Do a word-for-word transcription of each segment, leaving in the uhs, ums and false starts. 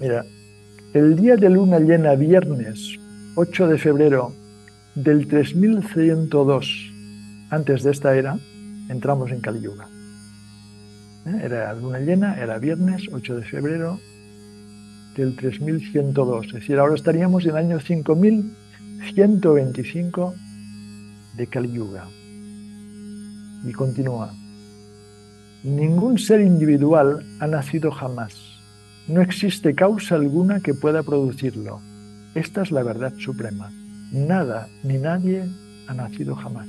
Mira, el día de luna llena viernes ocho de febrero del tres mil ciento dos antes de esta era, entramos en Kali Yuga. ¿Eh? Era luna llena, era viernes ocho de febrero del tres mil ciento dos. Es decir, ahora estaríamos en el año cinco mil ciento veinticinco de Kali Yuga. Y continúa. Ningún ser individual ha nacido jamás. No existe causa alguna que pueda producirlo. Esta es la verdad suprema. Nada ni nadie ha nacido jamás.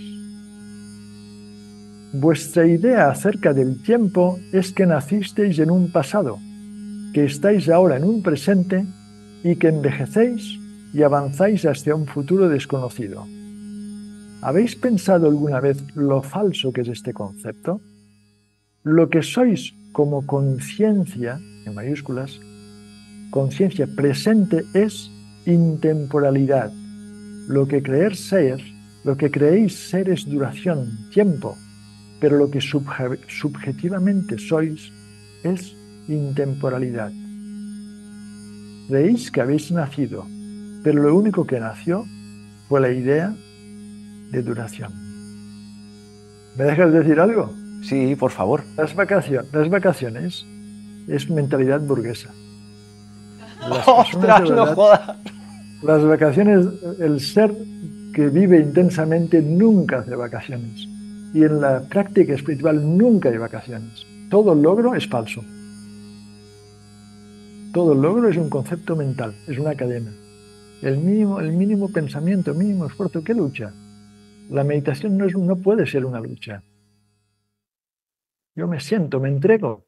Vuestra idea acerca del tiempo es que nacisteis en un pasado, que estáis ahora en un presente y que envejecéis y avanzáis hacia un futuro desconocido. ¿Habéis pensado alguna vez lo falso que es este concepto? Lo que sois como conciencia, en mayúsculas, conciencia presente es intemporalidad. Lo que creer ser, lo que creéis ser es duración, tiempo, pero lo que subje subjetivamente sois es intemporalidad. Creéis que habéis nacido, pero lo único que nació fue la idea de duración. ¿Me dejas decir algo? Sí, por favor. Las vacaciones, las vacaciones es mentalidad burguesa. Las ¡Ostras, no jodas! Las vacaciones, el ser que vive intensamente nunca hace vacaciones. Y en la práctica espiritual nunca hay vacaciones. Todo logro es falso. Todo logro es un concepto mental, es una cadena. El mínimo, el mínimo pensamiento, el mínimo esfuerzo, ¿qué lucha? La meditación no, es, no puede ser una lucha. Yo me siento, me entrego.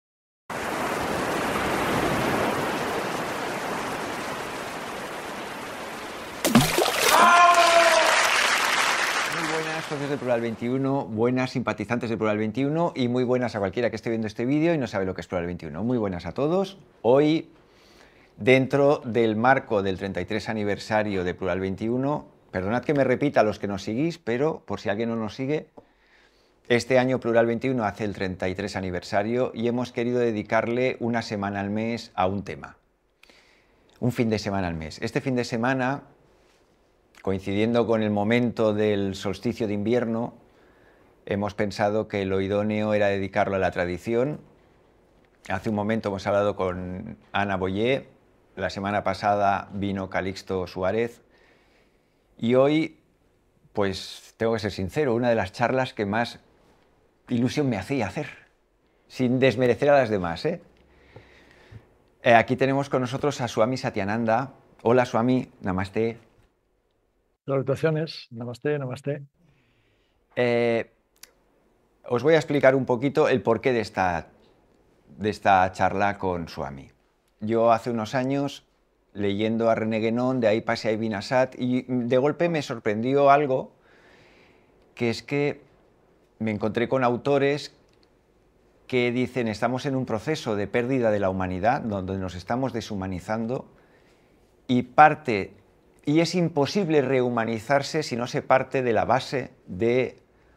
Muy buenas socios de Plural veintiuno, buenas simpatizantes de Plural veintiuno y muy buenas a cualquiera que esté viendo este vídeo y no sabe lo que es Plural veintiuno. Muy buenas a todos. Hoy, dentro del marco del treinta y tres aniversario de Plural veintiuno, perdonad que me repita a los que nos seguís, pero por si alguien no nos sigue, este año Plural veintiuno hace el treinta y tres aniversario y hemos querido dedicarle una semana al mes a un tema. Un fin de semana al mes. Este fin de semana, coincidiendo con el momento del solsticio de invierno, hemos pensado que lo idóneo era dedicarlo a la tradición. Hace un momento hemos hablado con Ana Boyer, la semana pasada vino Calixto Suárez y hoy, pues tengo que ser sincero, una de las charlas que más ilusión me hacía hacer, sin desmerecer a las demás, ¿eh? Eh, aquí tenemos con nosotros a Swami Satyananda. Hola Swami, namaste. Salutaciones, namaste, namaste. Eh, os voy a explicar un poquito el porqué de esta, de esta charla con Swami. Yo hace unos años, leyendo a René Guénon, de ahí pasé a Ibn Asad, y de golpe me sorprendió algo, que es que me encontré con autores que dicen estamos en un proceso de pérdida de la humanidad, donde nos estamos deshumanizando, y parte, y es imposible rehumanizarse si no se parte de la base de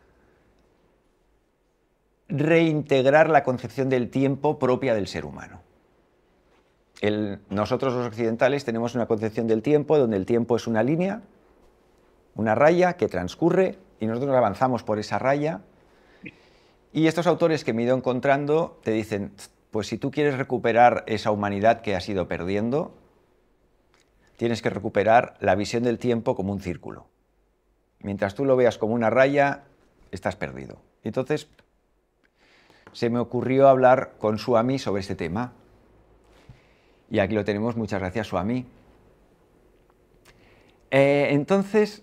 reintegrar la concepción del tiempo propia del ser humano. El, nosotros los occidentales tenemos una concepción del tiempo donde el tiempo es una línea, una raya que transcurre y nosotros avanzamos por esa raya. Y estos autores que me he ido encontrando te dicen, pues si tú quieres recuperar esa humanidad que has ido perdiendo, tienes que recuperar la visión del tiempo como un círculo. Mientras tú lo veas como una raya, estás perdido. Entonces, se me ocurrió hablar con Swami sobre este tema. Y aquí lo tenemos, muchas gracias Swami. Eh, entonces,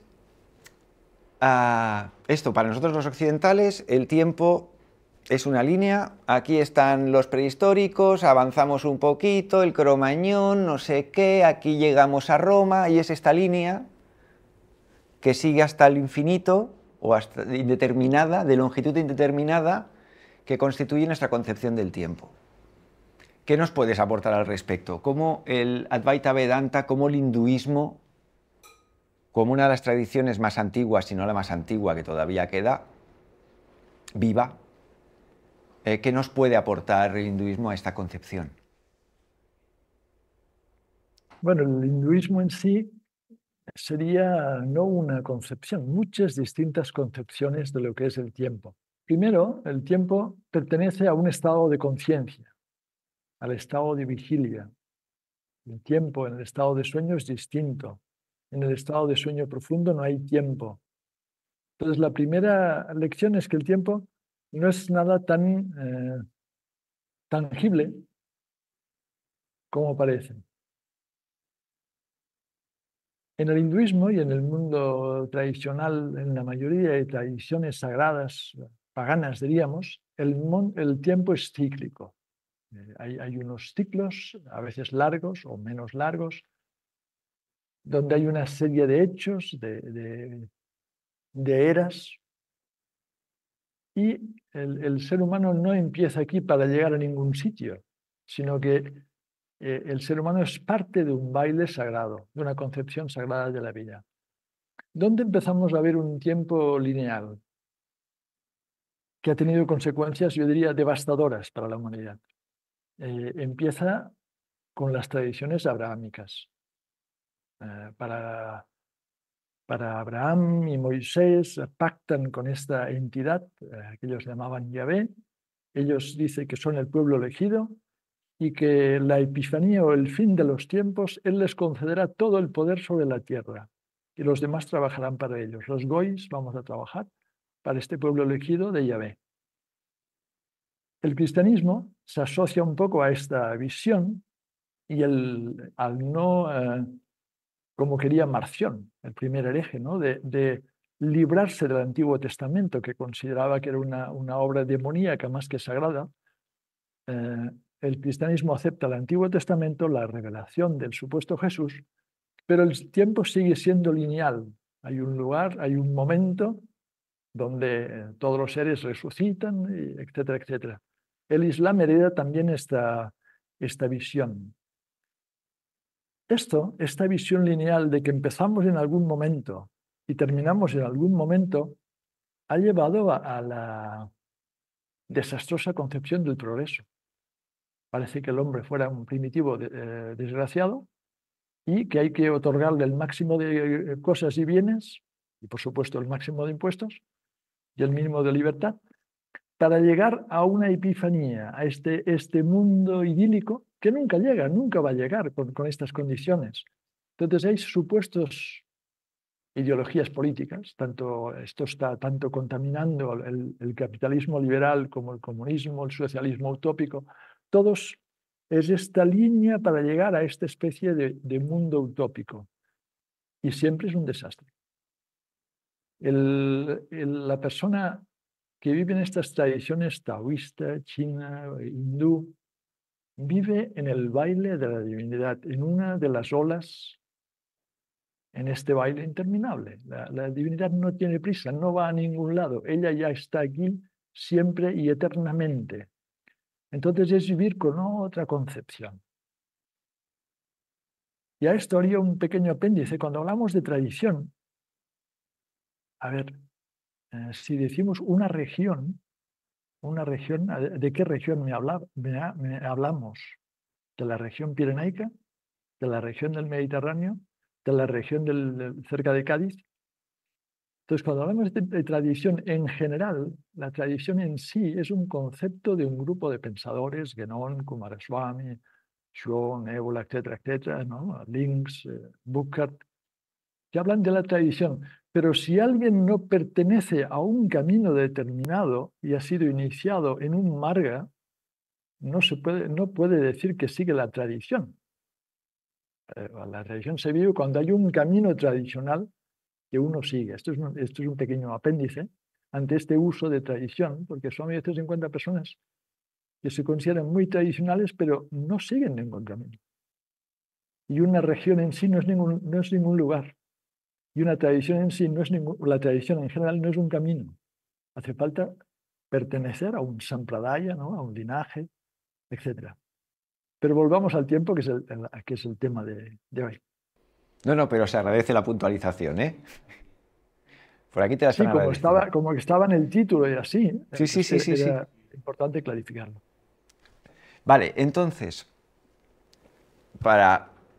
uh, esto para nosotros los occidentales, el tiempo es una línea, aquí están los prehistóricos, avanzamos un poquito, el Cromañón, no sé qué, aquí llegamos a Roma y es esta línea que sigue hasta el infinito o hasta indeterminada, de longitud indeterminada, que constituye nuestra concepción del tiempo. ¿Qué nos puedes aportar al respecto? ¿Cómo el Advaita Vedanta, cómo el hinduismo, como una de las tradiciones más antiguas, si no la más antigua que todavía queda, viva, eh, ¿qué nos puede aportar el hinduismo a esta concepción? Bueno, el hinduismo en sí sería no una concepción, muchas distintas concepciones de lo que es el tiempo. Primero, el tiempo pertenece a un estado de conciencia, al estado de vigilia. El tiempo en el estado de sueño es distinto. En el estado de sueño profundo no hay tiempo. Entonces, la primera lección es que el tiempo no es nada tan eh, tangible como parece. En el hinduismo y en el mundo tradicional, en la mayoría de tradiciones sagradas, paganas diríamos, el, el tiempo es cíclico. Eh, hay, hay unos ciclos, a veces largos o menos largos, donde hay una serie de hechos, de, de, de eras, y el, el ser humano no empieza aquí para llegar a ningún sitio, sino que eh, el ser humano es parte de un baile sagrado, de una concepción sagrada de la vida. ¿Dónde empezamos a ver un tiempo lineal que ha tenido consecuencias, yo diría, devastadoras para la humanidad? Eh, empieza con las tradiciones abrahámicas. Eh, para, para Abraham y Moisés pactan con esta entidad eh, que ellos llamaban Yahvé. Ellos dicen que son el pueblo elegido y que la epifanía o el fin de los tiempos, Él les concederá todo el poder sobre la tierra y los demás trabajarán para ellos. Los gois vamos a trabajar para este pueblo elegido de Yahvé. El cristianismo se asocia un poco a esta visión y el, al no, eh, como quería Marción, el primer hereje, ¿no? de, de librarse del Antiguo Testamento, que consideraba que era una, una obra demoníaca más que sagrada, eh, el cristianismo acepta el Antiguo Testamento, la revelación del supuesto Jesús, pero el tiempo sigue siendo lineal. Hay un lugar, hay un momento donde todos los seres resucitan, etcétera, etcétera. El Islam hereda también esta, esta visión. Esto, esta visión lineal de que empezamos en algún momento y terminamos en algún momento, ha llevado a, a la desastrosa concepción del progreso. Parece que el hombre fuera un primitivo de, eh, desgraciado y que hay que otorgarle el máximo de cosas y bienes, y por supuesto el máximo de impuestos y el mínimo de libertad, para llegar a una epifanía, a este, este mundo idílico que nunca llega, nunca va a llegar con, con estas condiciones. Entonces hay supuestos ideologías políticas, tanto, esto está tanto contaminando el, el capitalismo liberal como el comunismo, el socialismo utópico, todos es esta línea para llegar a esta especie de, de mundo utópico. Y siempre es un desastre. El, el, la persona que vive en estas tradiciones taoísta, china, hindú, vive en el baile de la divinidad, en una de las olas, en este baile interminable. La, la divinidad no tiene prisa, no va a ningún lado. Ella ya está aquí siempre y eternamente. Entonces es vivir con otra concepción. Y a esto haría un pequeño apéndice. Cuando hablamos de tradición, a ver, eh, si decimos una región, una región, ¿de qué región me, habla, me, me hablamos? ¿De la región pirenaica? ¿De la región del Mediterráneo? ¿De la región del, del, cerca de Cádiz? Entonces, cuando hablamos de, de tradición en general, la tradición en sí es un concepto de un grupo de pensadores, Guénon, Coomaraswamy, Schwann, Ébola, etcétera, etcétera, ¿no? Links, eh, Burkhardt, que hablan de la tradición. Pero si alguien no pertenece a un camino determinado y ha sido iniciado en un marga, no, se puede, no puede decir que sigue la tradición. Eh, la tradición se vive cuando hay un camino tradicional que uno sigue. Esto es un, esto es un pequeño apéndice ante este uso de tradición, porque son a veces cincuenta personas que se consideran muy tradicionales, pero no siguen ningún camino. Y una región en sí no es ningún, no es ningún lugar. Y una tradición en sí no es ningún, la tradición en general no es un camino. Hace falta pertenecer a un sampradaya, ¿no? A un linaje, etcétera. Pero volvamos al tiempo, que es el, que es el tema de, de hoy. No, no, pero se agradece la puntualización, ¿eh? Por aquí te las Sí, han como agradecido. estaba, como estaba en el título y así, Sí, sí, sí, sí, era sí. importante clarificarlo. Vale, entonces, para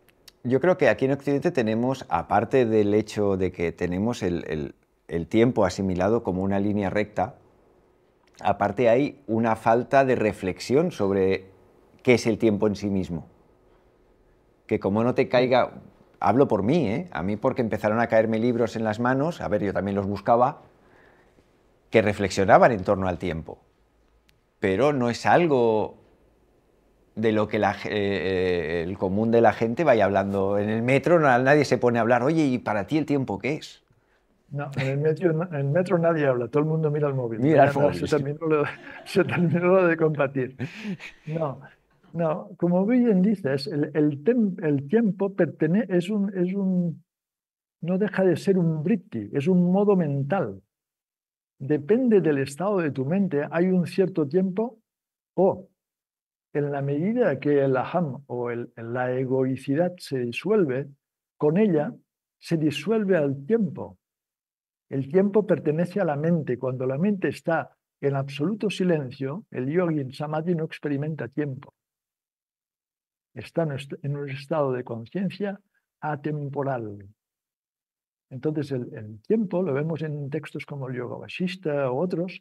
Yo creo que aquí en Occidente tenemos, aparte del hecho de que tenemos el, el- el tiempo asimilado como una línea recta, aparte hay una falta de reflexión sobre qué es el tiempo en sí mismo. Que como no te Sí. caiga, hablo por mí, ¿eh? A mí porque empezaron a caerme libros en las manos, a ver, yo también los buscaba, que reflexionaban en torno al tiempo. Pero no es algo de lo que la, eh, el común de la gente vaya hablando. En el metro no, nadie se pone a hablar, oye, ¿y para ti el tiempo qué es? No, en el metro, en el metro nadie habla, todo el mundo mira el móvil. Mira el Ya, ya se móvil. terminó lo, se terminó lo de compartir. No, no, como bien dices, el, el, tem- el tiempo pertene- es un, es un, no deja de ser un britti, es un modo mental. Depende del estado de tu mente, hay un cierto tiempo o en la medida que el aham o el- la egoicidad se disuelve, con ella se disuelve al tiempo. El tiempo pertenece a la mente. Cuando la mente está en absoluto silencio, el yogi en samadhi no experimenta tiempo. Está en un estado de conciencia atemporal. Entonces el, el tiempo, lo vemos en textos como el Yoga Vasista o otros,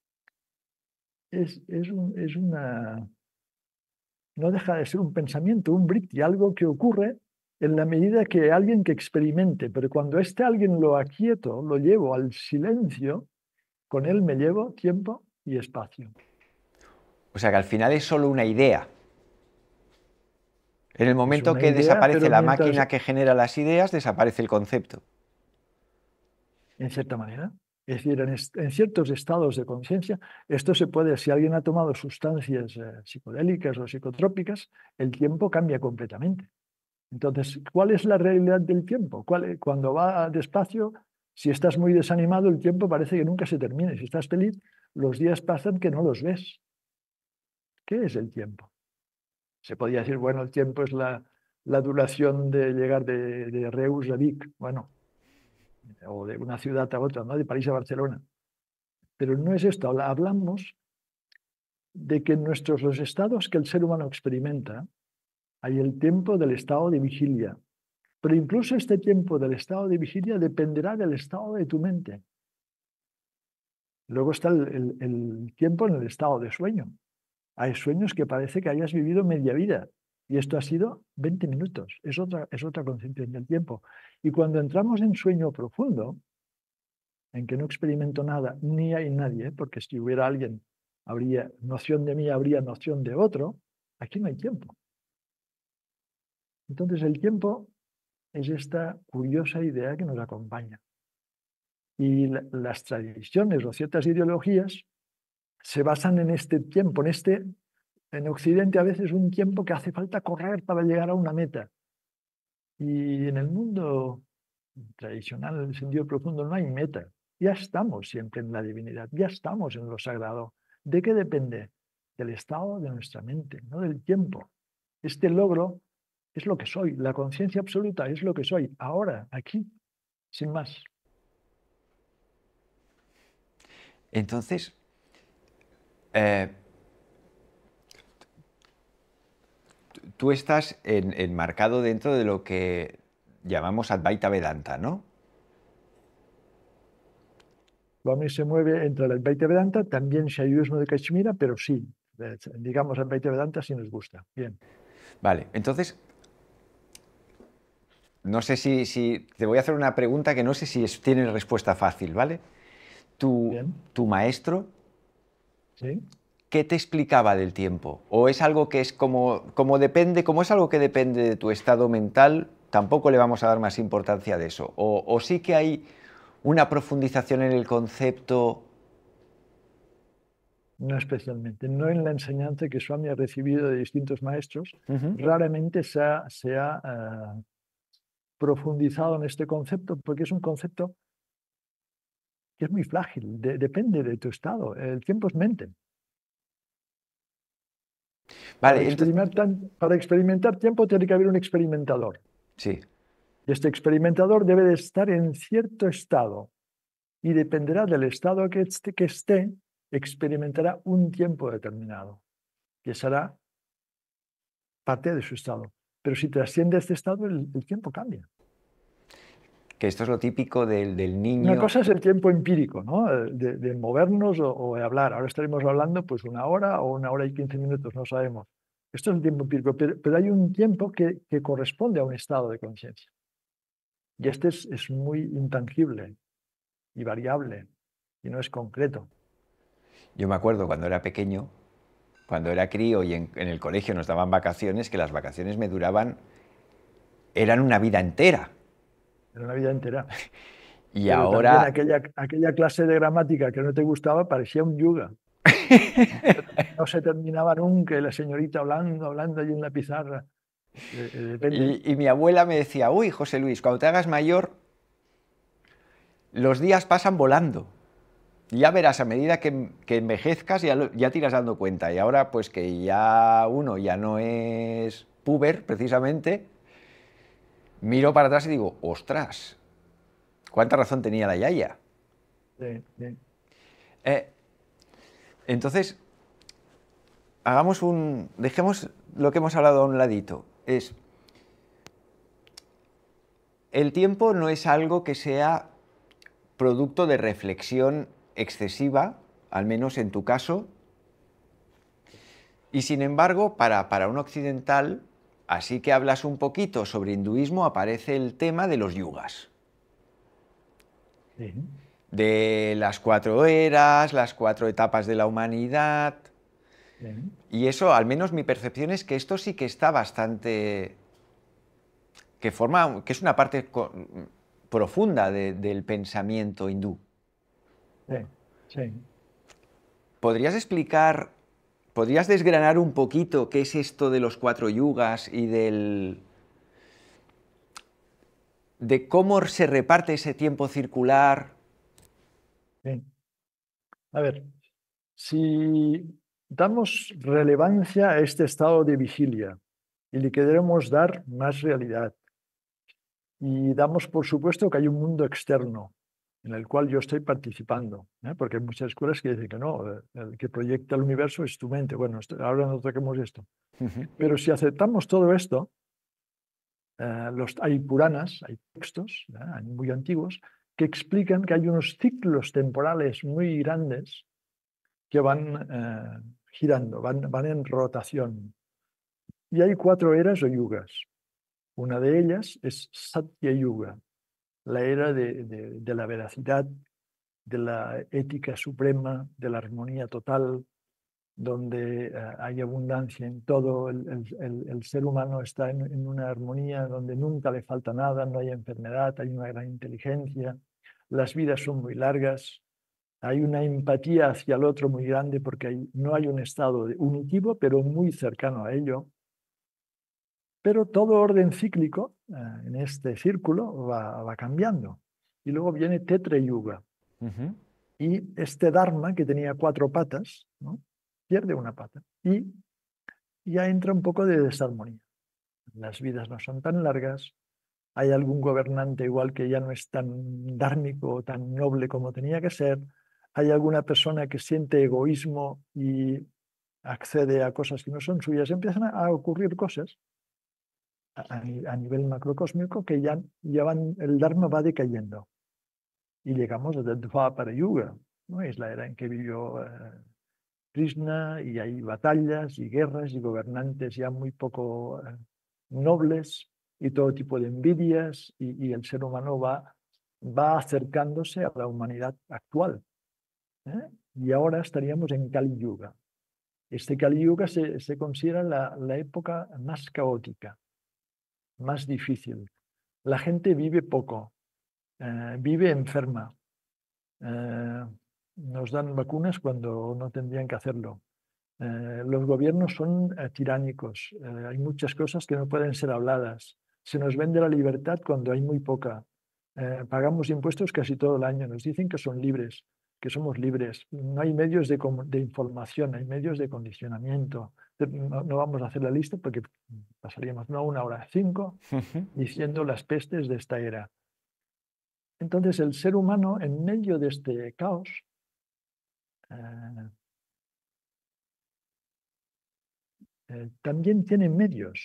es, es, un- es una, no deja de ser un pensamiento, un vritti, algo que ocurre en la medida que alguien que experimente, pero cuando este alguien lo aquieto, lo llevo al silencio, con él me llevo tiempo y espacio. O sea que al final es solo una idea. En el Es momento una que idea, desaparece pero la mientras, máquina que genera las ideas, desaparece el concepto. en cierta manera, es decir, en, est en ciertos estados de conciencia, esto se puede, si alguien ha tomado sustancias eh, psicodélicas o psicotrópicas, el tiempo cambia completamente. Entonces, ¿cuál es la realidad del tiempo? ¿Cuál, cuando va despacio, si estás muy desanimado, el tiempo parece que nunca se termina. Si estás feliz, los días pasan que no los ves. ¿Qué es el tiempo? Se podría decir, bueno, el tiempo es la, la duración de llegar de, de Reus a Vic, bueno, o de una ciudad a otra, ¿no? De París a Barcelona. Pero no es esto, hablamos de que en nuestros los estados que el ser humano experimenta, hay el tiempo del estado de vigilia. Pero incluso este tiempo del estado de vigilia dependerá del estado de tu mente. Luego está el, el, el tiempo en el estado de sueño. Hay sueños que parece que hayas vivido media vida y esto ha sido veinte minutos. Es otra, es otra concepción del tiempo. Y cuando entramos en sueño profundo, en que no experimento nada, ni hay nadie, porque si hubiera alguien, habría noción de mí, habría noción de otro, aquí no hay tiempo. Entonces el tiempo es esta curiosa idea que nos acompaña. Y la, las tradiciones o ciertas ideologías se basan en este tiempo, en este, en Occidente a veces un tiempo que hace falta correr para llegar a una meta. Y en el mundo tradicional, en el sentido profundo, no hay meta. Ya estamos siempre en la divinidad, ya estamos en lo sagrado. ¿De qué depende? Del estado de nuestra mente, no del tiempo. Este logro es lo que soy, la conciencia absoluta es lo que soy, ahora, aquí, sin más. Entonces, eh, tú estás en- enmarcado dentro de lo que llamamos Advaita Vedanta, ¿no? Swami se mueve entre el Advaita Vedanta, también Shaivismo de Kashmira, pero sí, digamos Advaita Vedanta si nos gusta. Bien. Vale, entonces, no sé si, si- te voy a hacer una pregunta que no sé si es- tiene respuesta fácil, ¿vale? Tu, Bien, tu maestro, sí. ¿qué te explicaba del tiempo? ¿O es algo que es como, como depende, como es algo que depende de tu estado mental, tampoco le vamos a dar más importancia de eso? ¿O, o sí que hay una profundización en el concepto? No especialmente. No en la enseñanza que Swami ha recibido de distintos maestros, Ujú. raramente se ha, se ha eh, profundizado en este concepto, porque es un concepto que es muy frágil, de- depende de tu estado. El tiempo es mente. Para Vale, entonces, experimentar, para experimentar tiempo tiene que haber un experimentador. sí. Y este experimentador debe de estar en cierto estado y dependerá del estado que esté, que esté, experimentará un tiempo determinado, que será parte de su estado. pero si trasciende este estado, el, el tiempo cambia. Que esto es lo típico del, del Una niño. cosa es el tiempo empírico, ¿no? De, de movernos o, o de hablar. Ahora estaremos hablando pues una hora o una hora y quince minutos, no sabemos. Esto es el tiempo empírico, pero, pero hay un tiempo que, que corresponde a un estado de conciencia. Y este es, es muy intangible y variable y no es concreto. Yo me acuerdo cuando era pequeño, cuando era crío y en, en el colegio nos daban vacaciones, que las vacaciones me duraban, eran una vida entera. Era una vida entera. Y Pero también ahora, aquella, aquella clase de gramática que no te gustaba parecía un yuga. No se terminaba nunca y la señorita hablando, hablando allí en la pizarra. Eh, eh, depende. y, y mi abuela me decía, uy, José Luis, cuando te hagas mayor, los días pasan volando. Ya verás, a medida que, que envejezcas ya, lo, ya te irás dando cuenta. Y ahora, pues que ya uno ya no es puber, precisamente, miro para atrás y digo, ostras, cuánta razón tenía la yaya. Sí, sí. Eh, entonces, hagamos un... Dejemos lo que hemos hablado a un ladito. Es... El tiempo no es algo que sea producto de reflexión excesiva, al menos en tu caso, y sin embargo, para, para un occidental, así que hablas un poquito sobre hinduismo, aparece el tema de los yugas, Sí, de las cuatro eras, las cuatro etapas de la humanidad, sí. y eso, al menos mi percepción es que esto sí que está bastante... que forma, que es una parte co- profunda de- del pensamiento hindú. Sí, sí. ¿Podrías explicar, podrías desgranar un poquito qué es esto de los cuatro yugas y del, de cómo se reparte ese tiempo circular? Sí. A ver, si damos relevancia a este estado de vigilia y le queremos dar más realidad, y damos por supuesto que hay un mundo externo en el cual yo estoy participando, ¿eh? Porque hay muchas escuelas que dicen que no, eh, el que proyecta el universo es tu mente. Bueno, esto, ahora no toquemos esto. Ujú. Pero si aceptamos todo esto, eh, los, hay Puranas, hay textos ¿eh? Muy antiguos que explican que hay unos ciclos temporales muy grandes que van eh, girando, van, van en rotación. Y hay cuatro eras o yugas. Una de ellas es Satya Yuga, la era de, de, de la veracidad, de la ética suprema, de la armonía total, donde eh, hay abundancia en todo, el, el, el ser humano está en, en, una armonía donde nunca le falta nada, no hay enfermedad, hay una gran inteligencia, las vidas son muy largas, hay una empatía hacia el otro muy grande porque hay, no hay un estado unitivo, pero muy cercano a ello. Pero todo orden cíclico eh, en este círculo va, va cambiando. Y luego viene Tetra Yuga. Ujú. Y este Dharma, que tenía cuatro patas, ¿no? Pierde una pata. Y ya entra un poco de desarmonía. Las vidas no son tan largas. Hay algún gobernante igual que ya no es tan dármico o tan noble como tenía que ser. Hay alguna persona que siente egoísmo y accede a cosas que no son suyas. Empiezan a ocurrir cosas a, a nivel macrocósmico que ya, ya van, el Dharma va decayendo. Y llegamos a Dvapara Yuga, ¿no? Es la era en que vivió eh, Krishna y hay batallas y guerras y gobernantes ya muy poco eh, nobles y todo tipo de envidias y, y el ser humano va, va acercándose a la humanidad actual. ¿eh? Y ahora estaríamos en Kali Yuga. Este Kali Yuga se, se considera la, la época más caótica, más difícil. La gente vive poco, eh, vive enferma. Eh, nos dan vacunas cuando no tendrían que hacerlo. Eh, los gobiernos son eh, tiránicos. Eh, hay muchas cosas que no pueden ser habladas. Se nos vende la libertad cuando hay muy poca. Eh, pagamos impuestos casi todo el año. Nos dicen que son libres, que somos libres. No hay medios de, de información, hay medios de condicionamiento. No, no vamos a hacer la lista porque pasaríamos no una hora, cinco, diciendo las pestes de esta era. Entonces el ser humano, en medio de este caos, eh, eh, también tiene medios.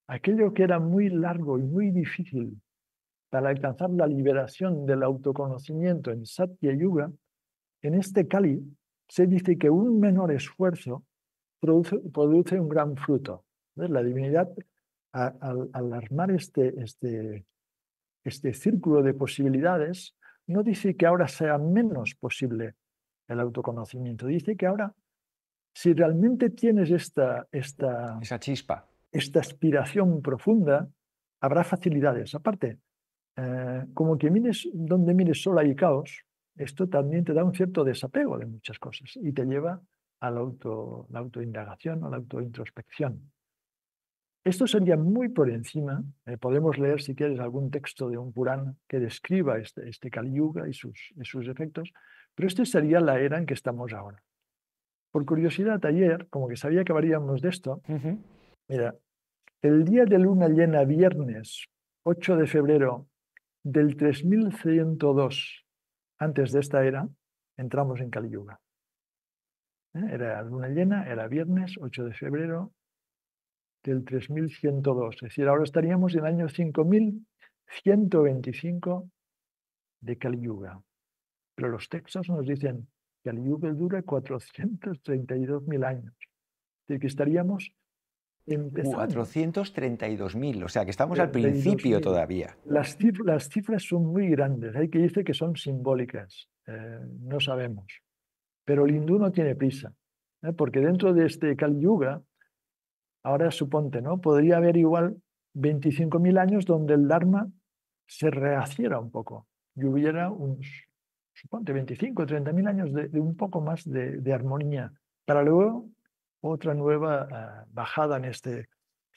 aquello que era muy largo y muy difícil para alcanzar la liberación del autoconocimiento en Satya Yuga, en este Kali se dice que un menor esfuerzo produce, produce un gran fruto. ¿Ves? La divinidad, a, al, al armar este, este, este círculo de posibilidades, no dice que ahora sea menos posible el autoconocimiento, dice que ahora, si realmente tienes esta, esta, Esa chispa. esta aspiración profunda, habrá facilidades. Aparte, eh, como que mires donde mires solo hay caos, esto también te da un cierto desapego de muchas cosas y te lleva a la, auto, la autoindagación, a la autointrospección. Esto sería muy por encima. Eh, podemos leer, si quieres, algún texto de un Purana que describa este, este Kali Yuga y sus, y sus efectos, pero esta sería la era en que estamos ahora. Por curiosidad, ayer, como que sabía que hablaríamos de esto, Uh-huh. mira, el día de luna llena, viernes ocho de febrero del tres mil ciento dos antes de esta era, entramos en Kali Yuga. ¿Eh? Era luna llena, era viernes ocho de febrero del tres mil ciento dos. Es decir, ahora estaríamos en el año cinco mil ciento veinticinco de Kali Yuga. Pero los textos nos dicen que Kali Yuga dura cuatrocientos treinta y dos mil años. Es decir, que estaríamos empezando. cuatrocientos treinta y dos mil, o sea que estamos al treinta y dos principio mil. todavía. Las, cif las cifras son muy grandes. Hay que decir que son simbólicas. Eh, no sabemos. Pero el hindú no tiene prisa. ¿eh? Porque dentro de este Kali Yuga, ahora suponte, ¿no? Podría haber igual veinticinco mil años donde el Dharma se rehaciera un poco y hubiera unos, suponte, veinticinco o treinta mil años de, de un poco más de, de armonía, para luego otra nueva uh, bajada en este.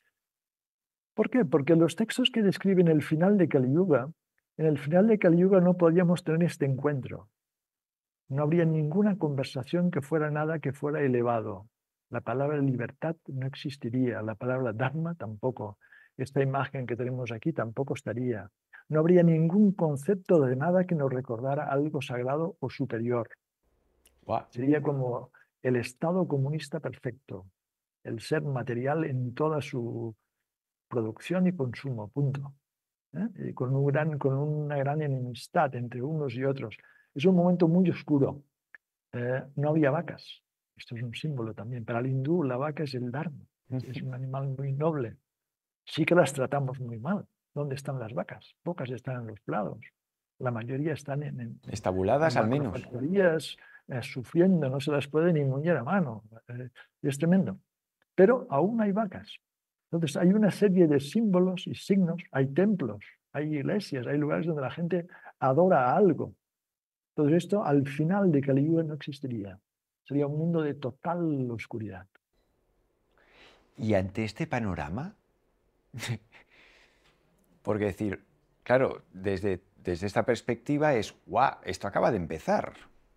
¿Por qué? Porque los textos que describen el final de Kali Yuga, en el final de Kali Yuga no podríamos tener este encuentro. No habría ninguna conversación que fuera nada que fuera elevado. La palabra libertad no existiría, la palabra dharma tampoco. Esta imagen que tenemos aquí tampoco estaría. No habría ningún concepto de nada que nos recordara algo sagrado o superior. Wow. Sería como el estado comunista perfecto, el ser material en toda su producción y consumo, punto. ¿Eh? Y con, un gran, con una gran enemistad entre unos y otros. Es un momento muy oscuro. Eh, no había vacas. Esto es un símbolo también. Para el hindú la vaca es el dharma, es un animal muy noble. Sí que las tratamos muy mal. ¿Dónde están las vacas? Pocas están en los prados. La mayoría están en, en, Estabuladas en al menos. macrofactorías, eh, sufriendo, no se las puede ni muñer a mano. Eh, es tremendo. Pero aún hay vacas. Entonces hay una serie de símbolos y signos, hay templos, hay iglesias, hay lugares donde la gente adora a algo. Todo esto al final de Kali Yuga no existiría. Sería un mundo de total oscuridad. Y ante este panorama, porque decir, claro, desde, desde esta perspectiva es, guau, esto acaba de empezar.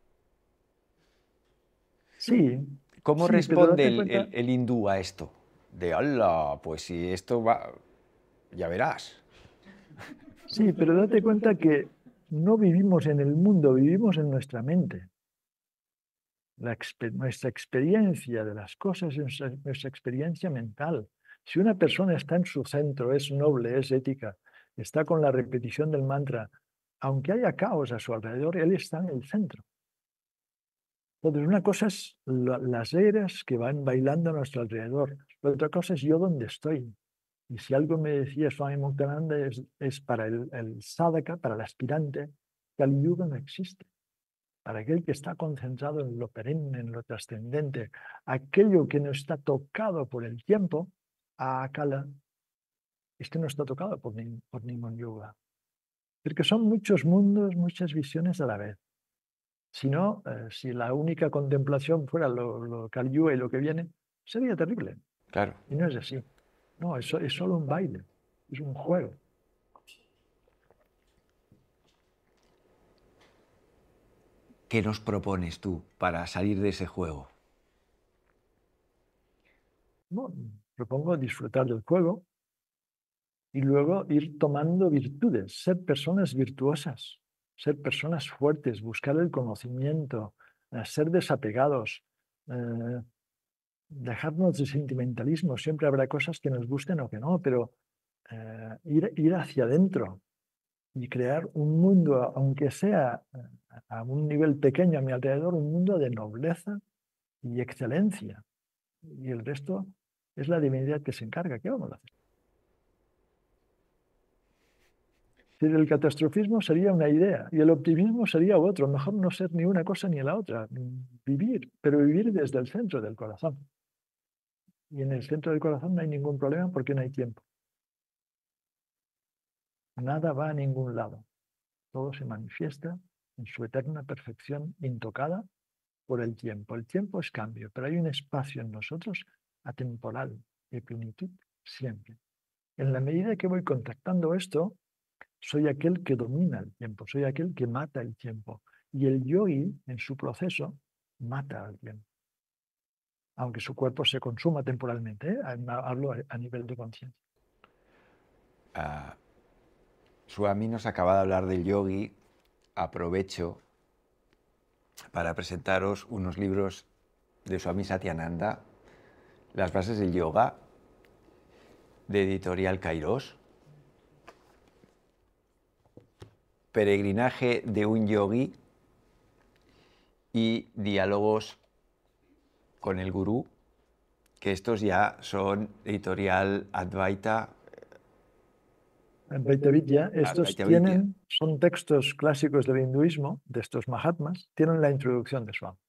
Sí, ¿Cómo sí, pero responde date el, cuenta, el, el hindú a esto? De, hola, pues si esto va, ya verás. sí, pero date cuenta que no vivimos en el mundo, vivimos en nuestra mente. La exper nuestra experiencia de las cosas es nuestra experiencia mental. Si una persona está en su centro, es noble, es ética, está con la repetición del mantra, aunque haya caos a su alrededor, él está en el centro. Entonces, una cosa es la, las eras que van bailando a nuestro alrededor, la otra cosa es yo donde estoy. Y si algo me decía Swami Muktananda es, es para el, el sadhaka, para el aspirante, Kali Yuga no existe. Para aquel que está concentrado en lo perenne, en lo trascendente, aquello que no está tocado por el tiempo, a Akala, es que no está tocado por, ni, por ningún yoga. Porque son muchos mundos, muchas visiones a la vez. Si no, eh, si la única contemplación fuera lo, lo Kali Yuga y lo que viene, sería terrible. Claro. Y no es así. No, es, es solo un baile, es un juego. ¿Qué nos propones tú para salir de ese juego? Bueno, propongo disfrutar del juego y luego ir tomando virtudes, ser personas virtuosas, ser personas fuertes, buscar el conocimiento, eh, ser desapegados, eh, dejarnos de sentimentalismo. Siempre habrá cosas que nos gusten o que no, pero eh, ir, ir hacia adentro y crear un mundo, aunque sea a un nivel pequeño a mi alrededor, un mundo de nobleza y excelencia. Y el resto es la divinidad que se encarga. ¿Qué vamos a hacer? Si el catastrofismo sería una idea y el optimismo sería otro. Mejor no ser ni una cosa ni la otra. Vivir, pero vivir desde el centro del corazón. Y en el centro del corazón no hay ningún problema porque no hay tiempo. Nada va a ningún lado. Todo se manifiesta en su eterna perfección intocada por el tiempo. El tiempo es cambio, pero hay un espacio en nosotros atemporal, de plenitud, siempre. En la medida que voy contactando esto, soy aquel que domina el tiempo, soy aquel que mata el tiempo. Y el yogi, en su proceso, mata al tiempo. Aunque su cuerpo se consuma temporalmente, ¿eh? Hablo a nivel de conciencia. Uh, Swami nos acaba de hablar del yogi. Aprovecho para presentaros unos libros de Swami Satyananda, Las bases del yoga, de Editorial Kairos, Peregrinaje de un yogi y Diálogos con el gurú, que estos ya son Editorial Advaita. Advaita Vidya, estos Advaita tienen, Vidya. son textos clásicos del hinduismo, de estos Mahatmas, tienen la introducción de Swami.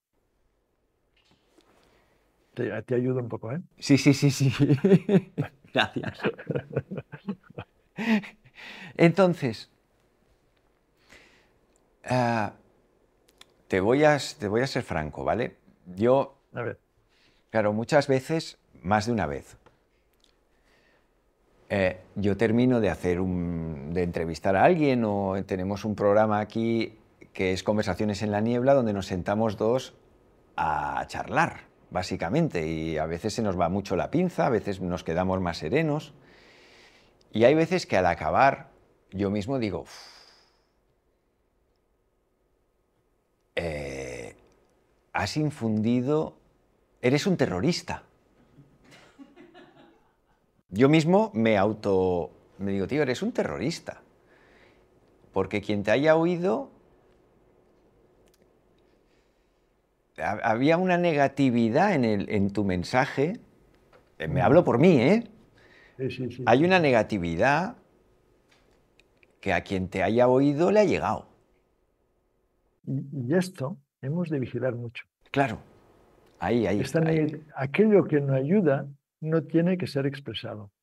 Te, te ayudo un poco, ¿eh? Sí, sí, sí, sí. Gracias. Entonces, uh, te, voy a, te voy a ser franco, ¿vale? Yo, a ver. Claro, muchas veces, más de una vez, eh, yo termino de hacer un, de entrevistar a alguien o tenemos un programa aquí que es Conversaciones en la Niebla, donde nos sentamos dos a charlar, básicamente, y a veces se nos va mucho la pinza, a veces nos quedamos más serenos, y hay veces que al acabar yo mismo digo, eh, has infundido, eres un terrorista. Yo mismo me auto, me digo, tío, eres un terrorista, porque quien te haya oído, había una negatividad en, el, en tu mensaje, me hablo por mí, ¿eh? Sí, sí, sí, Hay sí. una negatividad que a quien te haya oído le ha llegado. Y, y esto hemos de vigilar mucho. Claro, ahí, ahí, Esta, ahí. Aquello que no ayuda no tiene que ser expresado.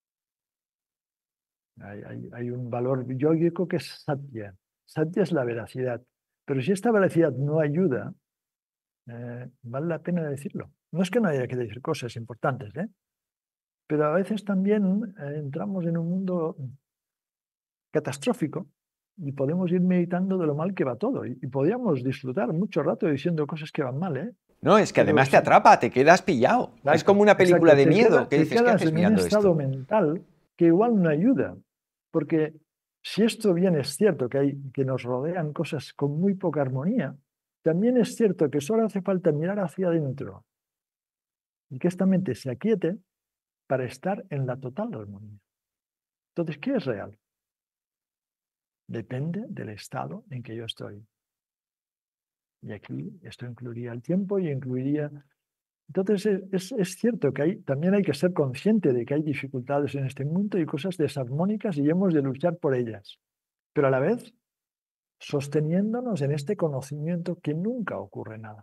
Hay, hay, hay un valor yógico que es satya. Satya es la veracidad. Pero si esta veracidad no ayuda, eh, vale la pena decirlo. No es que no haya que decir cosas importantes, ¿eh? Pero a veces también eh, entramos en un mundo catastrófico y podemos ir meditando de lo mal que va todo. Y, y podríamos disfrutar mucho rato diciendo cosas que van mal, ¿eh? No, es que Pero además si, te atrapa, te quedas pillado. exacto, Es como una película exacto, de te miedo, queda, que te dices, ¿qué quedas haces en un mirando estado esto? mental que igual no ayuda. Porque si esto bien es cierto que, hay, que nos rodean cosas con muy poca armonía, también es cierto que solo hace falta mirar hacia adentro y que esta mente se aquiete para estar en la total armonía. Entonces, ¿qué es real? Depende del estado en que yo estoy. Y aquí esto incluiría el tiempo y incluiría... Entonces, es, es cierto que hay, también hay que ser consciente de que hay dificultades en este mundo y cosas desarmónicas y hemos de luchar por ellas. Pero a la vez, sosteniéndonos en este conocimiento que nunca ocurre nada.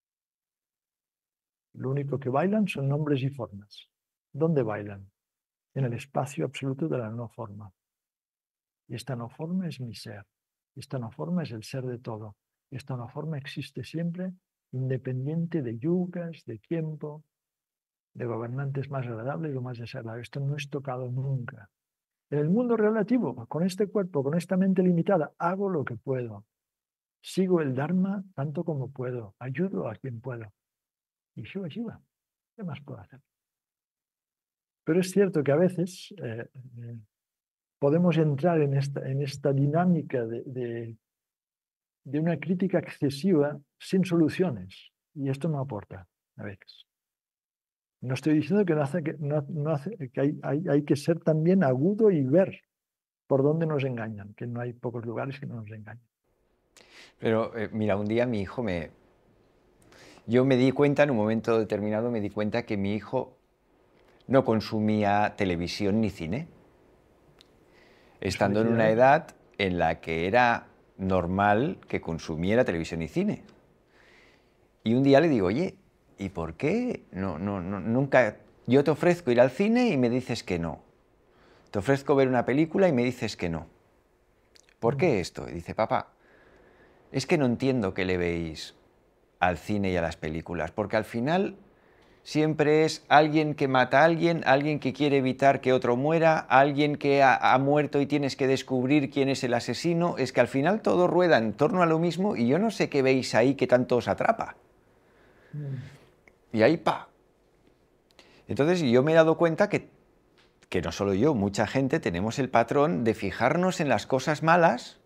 Lo único que bailan son nombres y formas. ¿Dónde bailan? En el espacio absoluto de la no forma. Y esta no forma es mi ser. Esta no forma es el ser de todo. Esta no forma existe siempre, independiente de yugas, de tiempo, de gobernantes más agradables o más desagradables. Esto no es tocado nunca. En el mundo relativo, con este cuerpo, con esta mente limitada, hago lo que puedo. Sigo el Dharma tanto como puedo. Ayudo a quien puedo. Y Shiva Shiva, ¿qué más puedo hacer? Pero es cierto que a veces eh, eh, podemos entrar en esta, en esta dinámica de, de, de una crítica excesiva sin soluciones. Y esto no aporta a veces. No estoy diciendo que, no hace, que, no, no hace, que hay, hay, hay que ser también agudo y ver por dónde nos engañan, que no hay pocos lugares que no nos engañan. Pero eh, mira, un día mi hijo me... Yo me di cuenta, en un momento determinado, me di cuenta que mi hijo no consumía televisión ni cine, Pues estando en una felicidades. edad en la que era normal que consumiera televisión y cine. Y un día le digo, oye, ¿y por qué no, no, no, nunca... Yo te ofrezco ir al cine y me dices que no. Te ofrezco ver una película y me dices que no. ¿Por Mm. qué esto? Y dice, papá, es que no entiendo qué le veis al cine y a las películas, porque al final siempre es alguien que mata a alguien, alguien que quiere evitar que otro muera, alguien que ha, ha muerto y tienes que descubrir quién es el asesino. Es que al final todo rueda en torno a lo mismo y yo no sé qué veis ahí que tanto os atrapa. Mm. Y ahí, pa. Entonces yo me he dado cuenta que, que no solo yo, mucha gente tenemos el patrón de fijarnos en las cosas malas,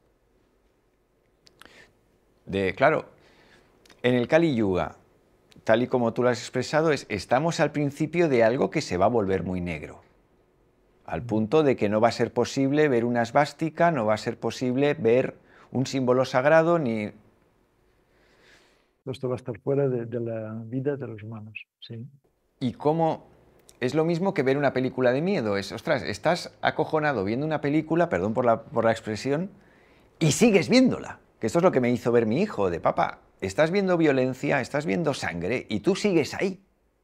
de, claro, en el Kali Yuga, tal y como tú lo has expresado, es estamos al principio de algo que se va a volver muy negro. Al Mm. punto de que no va a ser posible ver una esvástica, no va a ser posible ver un símbolo sagrado, ni... Esto va a estar fuera de, de la vida de los humanos. Sí. Y cómo... Es lo mismo que ver una película de miedo. Es, ostras, estás acojonado viendo una película, perdón por la, por la expresión, y sigues viéndola. Que esto es lo que me hizo ver mi hijo, de papá, estás viendo violencia, estás viendo sangre, y tú sigues ahí.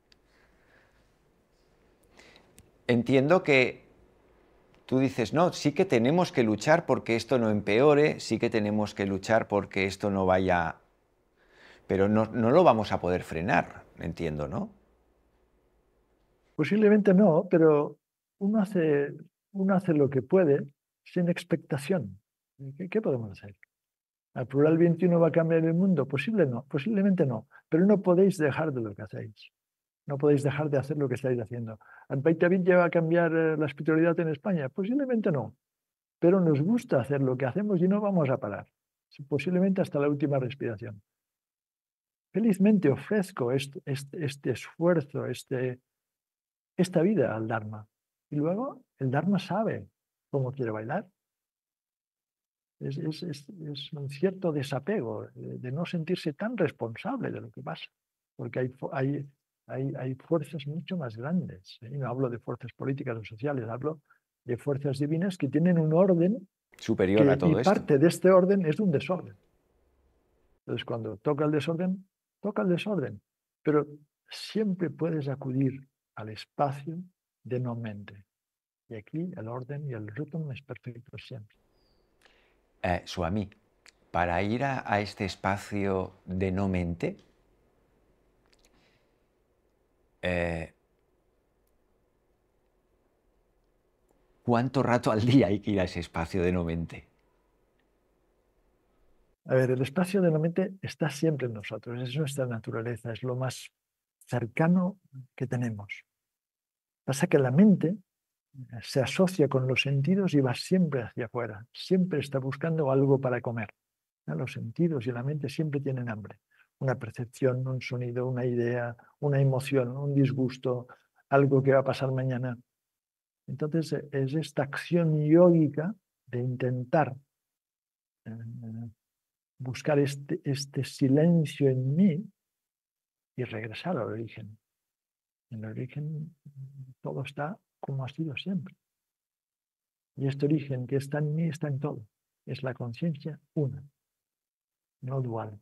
Entiendo que tú dices, no, sí que tenemos que luchar porque esto no empeore, sí que tenemos que luchar porque esto no vaya... Pero no, no lo vamos a poder frenar, entiendo, ¿no? Posiblemente no, pero uno hace, uno hace lo que puede sin expectación. ¿Qué, qué podemos hacer? ¿Al plural veintiuno va a cambiar el mundo? Posible no, posiblemente no, pero no podéis dejar de lo que hacéis. No podéis dejar de hacer lo que estáis haciendo. ¿Al veinte veinte va a cambiar eh, la espiritualidad en España? Posiblemente no, pero nos gusta hacer lo que hacemos y no vamos a parar. Posiblemente hasta la última respiración. Felizmente ofrezco este, este, este esfuerzo, este, esta vida al Dharma. Y luego el Dharma sabe cómo quiere bailar. Es, es, es, es un cierto desapego de, de no sentirse tan responsable de lo que pasa, porque hay, hay, hay, hay fuerzas mucho más grandes. ¿eh? Y no hablo de fuerzas políticas o sociales, hablo de fuerzas divinas que tienen un orden Superior a que, y todo esto. parte de este orden es un desorden. Entonces, cuando toca el desorden, toca el desorden, pero siempre puedes acudir al espacio de no mente. Y aquí el orden y el ritmo es perfecto siempre. Eh, Swami, para ir a, a este espacio de no mente, eh, ¿cuánto rato al día hay que ir a ese espacio de no mente? A ver, el espacio de la mente está siempre en nosotros, es nuestra naturaleza, es lo más cercano que tenemos. Pasa que la mente se asocia con los sentidos y va siempre hacia afuera, siempre está buscando algo para comer. ¿no? Los sentidos y la mente siempre tienen hambre. Una percepción, un sonido, una idea, una emoción, un disgusto, algo que va a pasar mañana. Entonces es esta acción yógica de intentar eh, buscar este, este silencio en mí y regresar al origen. En el origen todo está como ha sido siempre. Y este origen que está en mí está en todo. Es la conciencia una, no dual.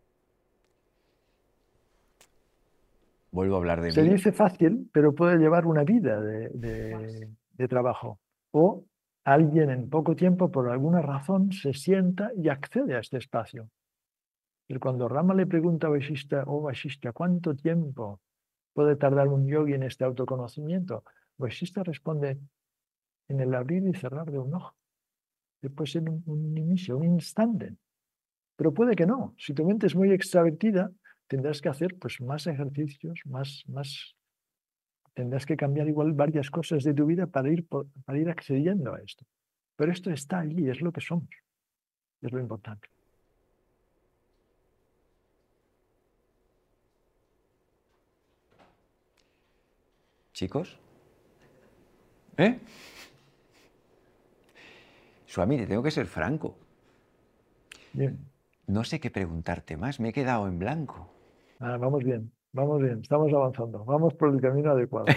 Vuelvo a hablar de Se mí. dice fácil, pero puede llevar una vida de, de, de trabajo. O alguien en poco tiempo, por alguna razón, se sienta y accede a este espacio. Y cuando Rama le pregunta a Vasishta, oh Vasishta, ¿cuánto tiempo puede tardar un yogi en este autoconocimiento? Vasishta responde, en el abrir y cerrar de un ojo. Puede ser un, un inicio, un instante. Pero puede que no. Si tu mente es muy extravertida, tendrás que hacer pues, más ejercicios, más, más... Tendrás que cambiar igual varias cosas de tu vida para ir, para ir accediendo a esto. Pero esto está allí, es lo que somos. Es lo importante. chicos. ¿Eh? Swami, te tengo que ser franco. Bien. No sé qué preguntarte más, me he quedado en blanco. Ah, vamos bien, vamos bien, estamos avanzando, vamos por el camino adecuado.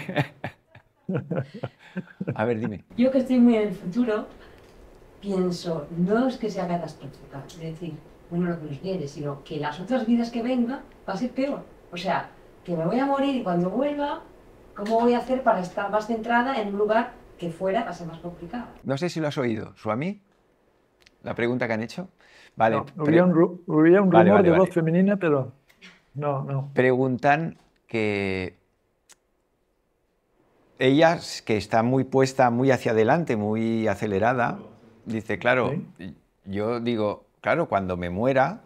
A ver, dime. Yo que estoy muy en el futuro, pienso, no es que sea catastrófica, es decir, bueno, lo que nos viene, sino que las otras vidas que vengan va a ser peor. O sea, que me voy a morir y cuando vuelva, ¿cómo voy a hacer para estar más centrada en un lugar que fuera va a ser más complicado? No sé si lo has oído, Swami, la pregunta que han hecho. Vale, No, pre- hubiera un, ru- hubiera un Vale, rumor vale, de voz vale. femenina, pero no, no. Preguntan que ella, que está muy puesta, muy hacia adelante, muy acelerada, dice, claro, ¿Sí? yo digo, claro, cuando me muera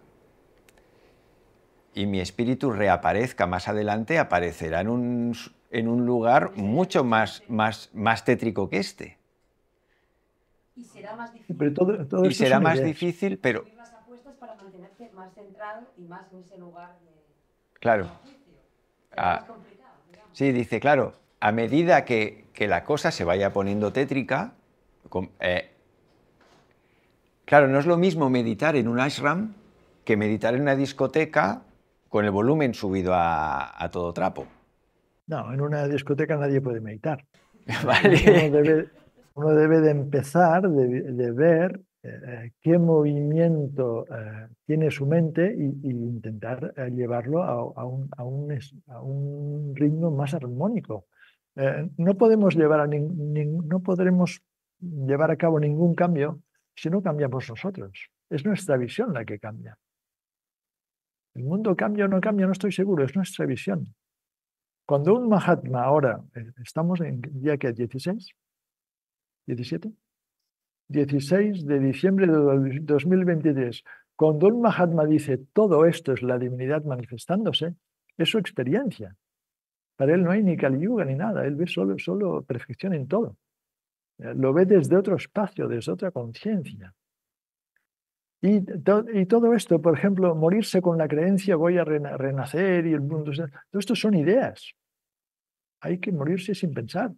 y mi espíritu reaparezca más adelante, aparecerá en un, en un lugar mucho más, más, más tétrico que este. Y será más Sí, pero difícil todo, todo Y esto será son más ideas. difícil, pero subir las apuestas para mantenerte más centrado y más en ese lugar de claro. juicio. Será Ah, más complicado, digamos. sí, dice, claro, a medida que, que la cosa se vaya poniendo tétrica, com- eh, claro, no es lo mismo meditar en un ashram que meditar en una discoteca con el volumen subido a, a todo trapo. No, en una discoteca nadie puede meditar. Eh, Uno, uno ¿Vale? debe, uno debe de empezar de, de ver eh, qué movimiento eh, tiene su mente y, y intentar eh, llevarlo a, a un, a un es- a un ritmo más armónico. Eh, no podemos llevar a nin- nin- no podremos llevar a cabo ningún cambio si no cambiamos nosotros. Es nuestra visión la que cambia. El mundo cambia o no cambia, no estoy seguro, es nuestra visión. Cuando un Mahatma ahora, eh, estamos en día que dieciséis, diecisiete, dieciséis de diciembre de dos mil veintitrés, cuando un Mahatma dice todo esto es la divinidad manifestándose, es su experiencia. Para él no hay ni Kali Yuga ni nada, él ve solo, solo perfección en todo. Eh, Lo ve desde otro espacio, desde otra conciencia. Y, to- y todo esto, por ejemplo, morirse con la creencia voy a rena- renacer y el mundo... se- Todo esto son ideas. Hay que morirse sin pensar.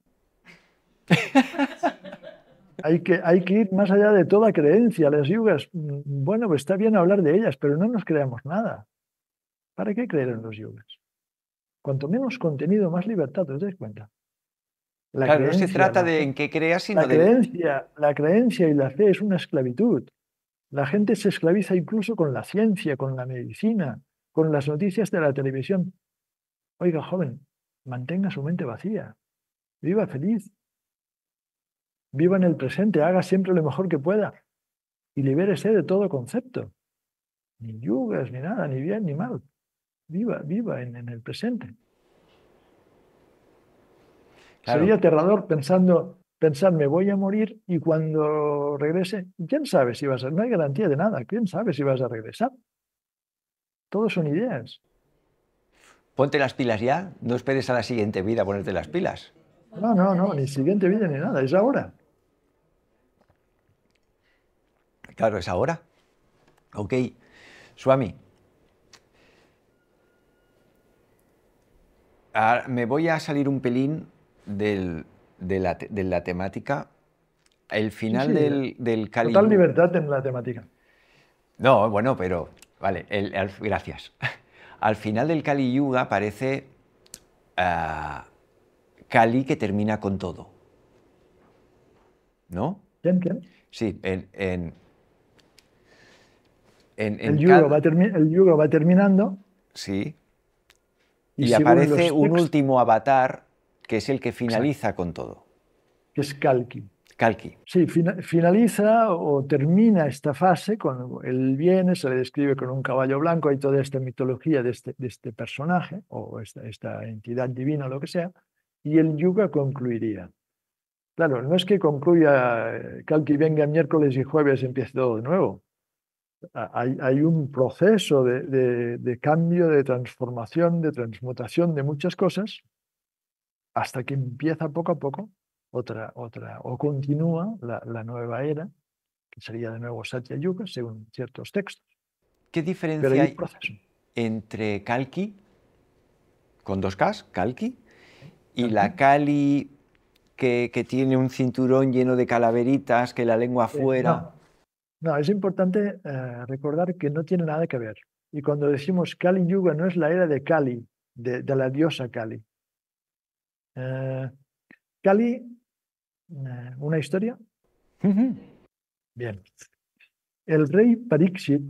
Hay que, hay que ir más allá de toda creencia. Las yugas, mm, bueno, pues está bien hablar de ellas, pero no nos creamos nada. ¿Para qué creer en los yugas? Cuanto menos contenido, más libertad, ¿te das cuenta? La Claro, no se creencia, trata la de fe, en qué creas, sino la del... creencia, la creencia y la fe es una esclavitud. La gente se esclaviza incluso con la ciencia, con la medicina, con las noticias de la televisión. Oiga, joven, mantenga su mente vacía, viva feliz, viva en el presente, haga siempre lo mejor que pueda y libérese de todo concepto. Ni yugas, ni nada, ni bien ni mal. Viva, viva en, en el presente. Claro, Sería aterrador pensando, pensar, me voy a morir y cuando regrese, ¿quién sabe si vas a... No hay garantía de nada, ¿quién sabe si vas a regresar? Todos son ideas. ponte las pilas ya, no esperes a la siguiente vida a ponerte las pilas. No, no, no, ni siguiente vida ni nada, es ahora. Claro, es ahora. Ok, Swami, ahora me voy a salir un pelín del- de, la, te- de la temática. El Sí, final sí, del, del Kali total Yuga. libertad en la temática. No, bueno, pero. Vale, el- el- gracias. Al final del Kali Yuga aparece ah, Kali que termina con todo. ¿No? ¿Quién, quién? Sí, en, en, en, El en yuga cada. va, termi- el yuga va terminando Sí. y Y según aparece los un textos, último avatar que es el que exacto, finaliza con todo. que es Kalki. Kalki. Sí, fina- finaliza o termina esta fase con él viene, se le describe con un caballo blanco, hay toda esta mitología de este, de este personaje o esta, esta entidad divina o lo que sea, y el yuga concluiría. Claro, no es que concluya, eh, Kalki venga miércoles y jueves y empiece todo de nuevo. A- Hay, hay un proceso de, de- de cambio, de transformación, de transmutación de muchas cosas, hasta que empieza poco a poco otra, otra, o continúa la, la nueva era, que sería de nuevo Satya Yuga, según ciertos textos. ¿Qué Pero diferencia hay un hay proceso. entre Kalki, con dos Ks, Kalki, y la Kali que, que tiene un cinturón lleno de calaveritas, que la lengua Eh, afuera. no, no, es importante eh, recordar que no tiene nada que ver. Y cuando decimos Kali Yuga, no es la era de Kali, de, de la diosa Kali. Eh, Kali, eh, ¿una historia? Ujú. Bien. El rey Pariksit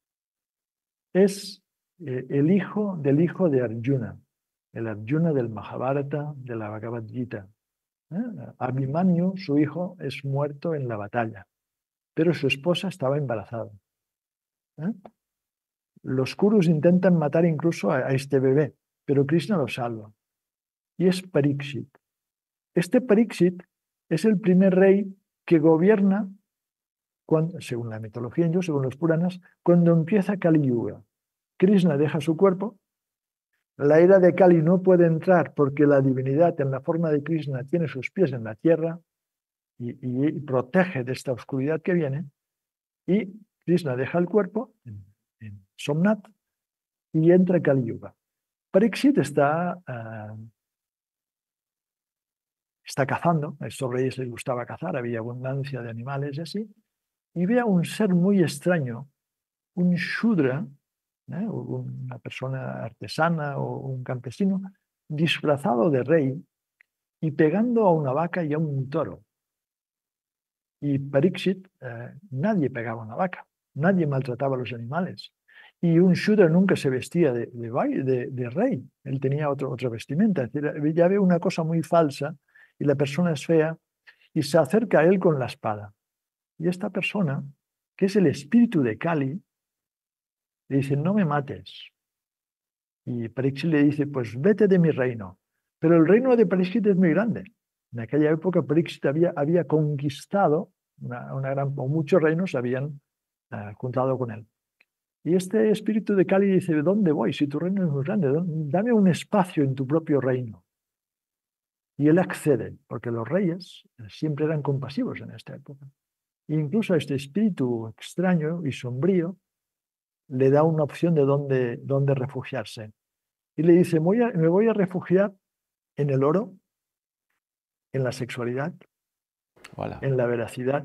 es eh, el hijo del hijo de Arjuna, el Arjuna del Mahabharata, de la Bhagavad Gita. ¿Eh? Abhimanyu, su hijo, es muerto en la batalla, pero su esposa estaba embarazada. ¿Eh? Los Kurus intentan matar incluso a, a este bebé, pero Krishna lo salva. Y es Pariksit. Este Pariksit es el primer rey que gobierna, cuando, según la mitología hindú, según los Puranas, cuando empieza Kali Yuga. Krishna deja su cuerpo, la era de Kali no puede entrar porque la divinidad en la forma de Krishna tiene sus pies en la tierra y, y, y protege de esta oscuridad que viene, y Krishna deja el cuerpo en, en Somnath y entra Kali Yuga. Pariksit está, uh, está cazando, a estos reyes les gustaba cazar, había abundancia de animales y así, y ve a un ser muy extraño, un Shudra, ¿eh? una persona artesana o un campesino, disfrazado de rey y pegando a una vaca y a un toro. Y Pariksit, eh, nadie pegaba a una vaca, nadie maltrataba a los animales. Y un Shudra nunca se vestía de, de, de, de rey, él tenía otro, otra vestimenta. Es decir, ya ve una cosa muy falsa y la persona es fea y se acerca a él con la espada. Y esta persona, que es el espíritu de Kali, le dice, no me mates. Y Pariksit le dice, pues vete de mi reino. Pero el reino de Pariksit es muy grande. En aquella época Pariksit había, había conquistado una, una gran, o muchos reinos habían uh, juntado con él. Y este espíritu de Kali dice, ¿dónde voy? Si tu reino es muy grande, dame un espacio en tu propio reino. Y él accede, porque los reyes siempre eran compasivos en esta época. E incluso a este espíritu extraño y sombrío le da una opción de dónde, dónde refugiarse. Y le dice, voy a, me voy a refugiar en el oro, en la sexualidad, Hola. en la veracidad,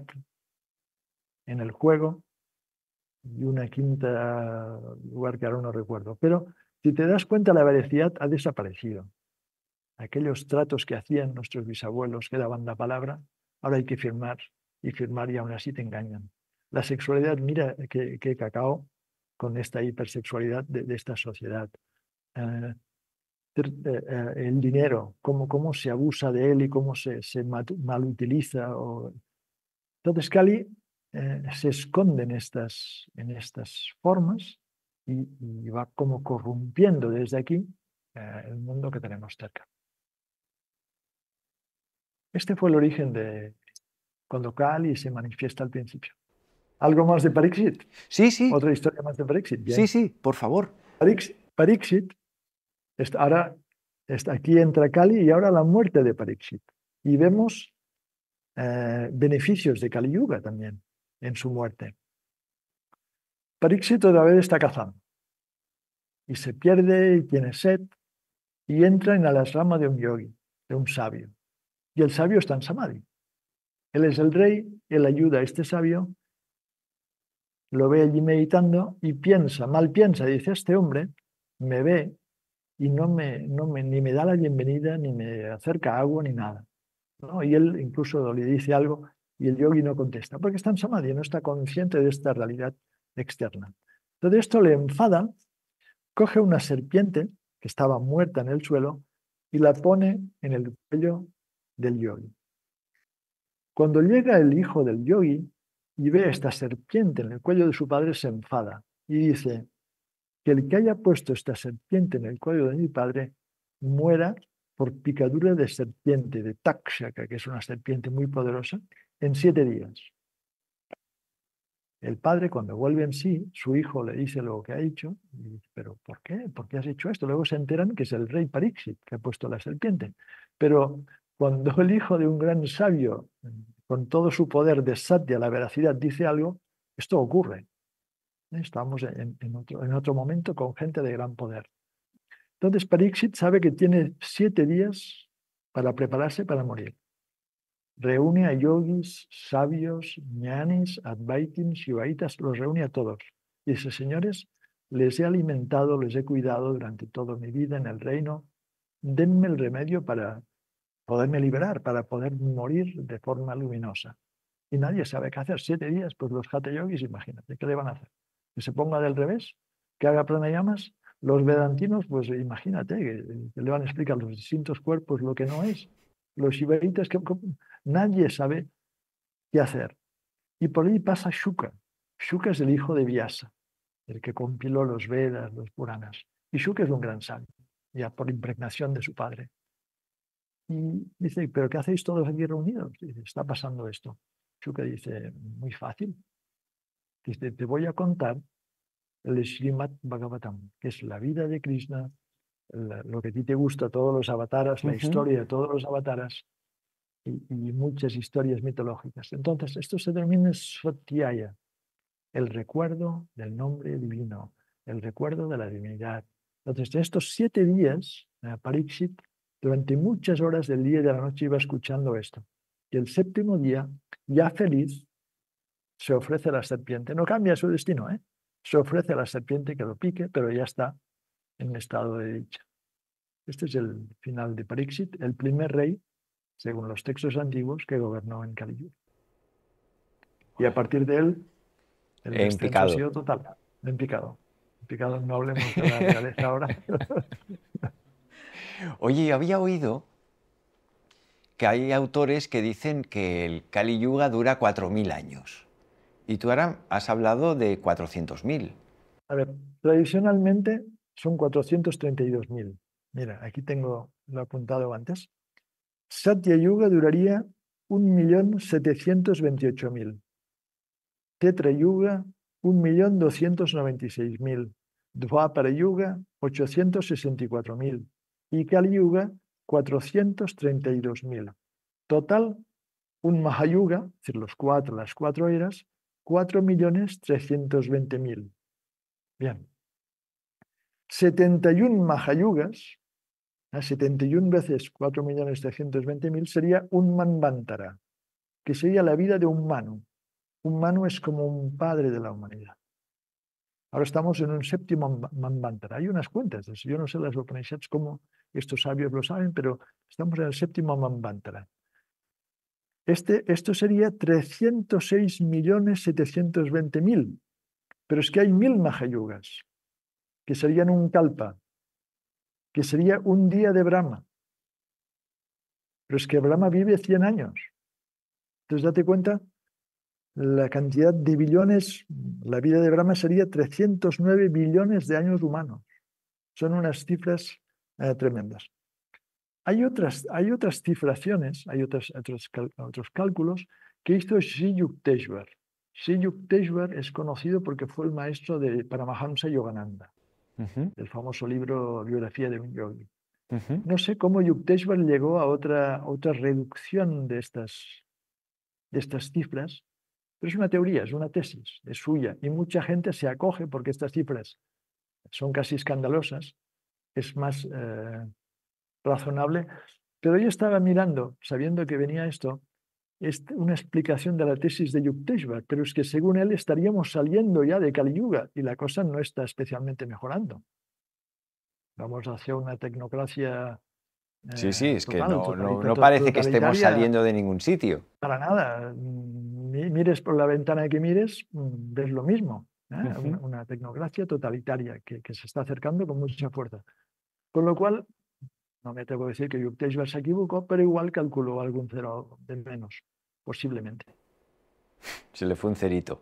en el juego, y una quinta lugar que ahora no recuerdo. Pero si te das cuenta, la veracidad ha desaparecido. Aquellos tratos que hacían nuestros bisabuelos, que daban la palabra, ahora hay que firmar y firmar y aún así te engañan. La sexualidad, mira qué, qué cacao con esta hipersexualidad de, de esta sociedad. Eh, el dinero, cómo, cómo se abusa de él y cómo se, se malutiliza. O... Entonces Kali eh, se esconde en estas, en estas formas y, y va como corrompiendo desde aquí eh, el mundo que tenemos cerca. Este fue el origen de cuando Kali se manifiesta al principio. ¿Algo más de Pariksit? Sí, sí. ¿Otra historia más de Pariksit? Bien. Sí, sí, por favor. Pariksit, Pariksit está, ahora está, aquí entra Kali y ahora la muerte de Pariksit. Y vemos eh, beneficios de Kali Yuga también en su muerte. Pariksit otra vez está cazando y se pierde y tiene sed y entra en el asrama de un yogi, de un sabio. Y el sabio está en Samadhi. Él es el rey, él ayuda a este sabio, lo ve allí meditando y piensa, mal piensa, dice, este hombre me ve y no me, no me, ni me da la bienvenida, ni me acerca agua, ni nada. ¿No? Y él incluso le dice algo y el yogi no contesta, porque está en Samadhi, no está consciente de esta realidad externa. Entonces esto le enfada, coge una serpiente que estaba muerta en el suelo y la pone en el cuello del yogi. Cuando llega el hijo del yogi y ve esta serpiente en el cuello de su padre, se enfada y dice que el que haya puesto esta serpiente en el cuello de mi padre muera por picadura de serpiente, de Takshaka, que es una serpiente muy poderosa, en siete días. El padre, cuando vuelve en sí, su hijo le dice lo que ha hecho, y dice, ¿pero por qué? ¿Por qué has hecho esto? Luego se enteran que es el rey Pariksit que ha puesto la serpiente. Pero cuando el hijo de un gran sabio, con todo su poder de satya, la veracidad, dice algo, esto ocurre. Estamos en, en, otro, en otro momento con gente de gran poder. Entonces Pariksit sabe que tiene siete días para prepararse para morir. Reúne a yogis, sabios, ñanis, advaitin, shivaitas, los reúne a todos. Y dice, señores, les he alimentado, les he cuidado durante toda mi vida en el reino. Denme el remedio para poderme liberar, para poder morir de forma luminosa. Y nadie sabe qué hacer. Siete días, pues los hatha yogis, imagínate, ¿qué le van a hacer? Que se ponga del revés, que haga pranayamas. Los vedantinos, pues imagínate, que, que le van a explicar los distintos cuerpos lo que no es. Los shivaitas, que, que nadie sabe qué hacer. Y por ahí pasa Shuka. Shuka es el hijo de Vyasa, el que compiló los Vedas, los Puranas. Y Shuka es un gran sabio, ya por impregnación de su padre. Y dice, ¿pero qué hacéis todos aquí reunidos? Dice, está pasando esto. Shuka dice, muy fácil. Dice, te voy a contar el Srimad Bhagavatam, que es la vida de Krishna, la, lo que a ti te gusta, todos los avataras, la Uh-huh. historia de todos los avataras y, y muchas historias mitológicas. Entonces, esto se denomina Svatyaya, el recuerdo del nombre divino, el recuerdo de la divinidad. Entonces, en estos siete días, eh, Parikshit, durante muchas horas del día y de la noche iba escuchando esto. Y el séptimo día, ya feliz, se ofrece a la serpiente. No cambia su destino, ¿eh? Se ofrece a la serpiente que lo pique, pero ya está en estado de dicha. Este es el final de Parikshit, el primer rey, según los textos antiguos, que gobernó en Kali Yuga. Y a partir de él, el En descenso picado. ha sido total, en picado. En picado, no hablemos de la realeza ahora. Oye, yo había oído que hay autores que dicen que el Kali Yuga dura cuatro mil años. Y tú ahora has hablado de cuatrocientos mil. A ver, tradicionalmente son cuatrocientos treinta y dos mil. Mira, aquí tengo lo apuntado antes. Satya Yuga duraría un millón setecientos veintiocho mil. Tetra Yuga, un millón doscientos noventa y seis mil. Dvapara Yuga, ochocientos sesenta y cuatro mil. Y Kali Yuga, cuatrocientos treinta y dos mil. Total, un Mahayuga, es decir, los cuatro, las cuatro eras, cuatro millones trescientos veinte mil. Bien. setenta y uno Mahayugas, setenta y una veces cuatro millones trescientos veinte mil, sería un Manvantara, que sería la vida de un Manu. Un Manu es como un padre de la humanidad. Ahora estamos en un séptimo Manvantara. Hay unas cuentas, yo no sé las Upanishads cómo estos sabios lo saben, pero estamos en el séptimo Manvantara. Este, esto sería trescientos seis millones setecientos veinte mil, pero es que hay mil Mahayugas, que serían un Kalpa, que sería un día de Brahma. Pero es que Brahma vive cien años. Entonces, date cuenta, la cantidad de billones, la vida de Brahma sería trescientos nueve billones de años humanos. Son unas cifras eh, tremendas. Hay otras, hay otras cifraciones, hay otras, otros, otros cálculos que hizo Sri Yukteswar. Sri Yukteswar es conocido porque fue el maestro de Paramahamsa Yogananda, uh-huh. el famoso libro Biografía de un Yogi. Uh-huh. No sé cómo Yukteswar llegó a otra, otra reducción de estas, de estas cifras, pero es una teoría, es una tesis, es suya, y mucha gente se acoge porque estas cifras son casi escandalosas, es más eh, razonable, pero yo estaba mirando, sabiendo que venía esto, es una explicación de la tesis de Yukteswar, pero es que según él estaríamos saliendo ya de Kali Yuga y la cosa no está especialmente mejorando. Vamos hacia una tecnocracia eh, Sí, sí, es total, que no, totalita, no, no parece que estemos totalitaria. saliendo de ningún sitio. Para nada. Mires por la ventana que mires, ves lo mismo. ¿eh? Uh-huh. una, una tecnocracia totalitaria que, que se está acercando con mucha fuerza. Con lo cual, no me atrevo a decir que Yukteswar se equivocó, pero igual calculó algún cero de menos, posiblemente. Se le fue un cerito.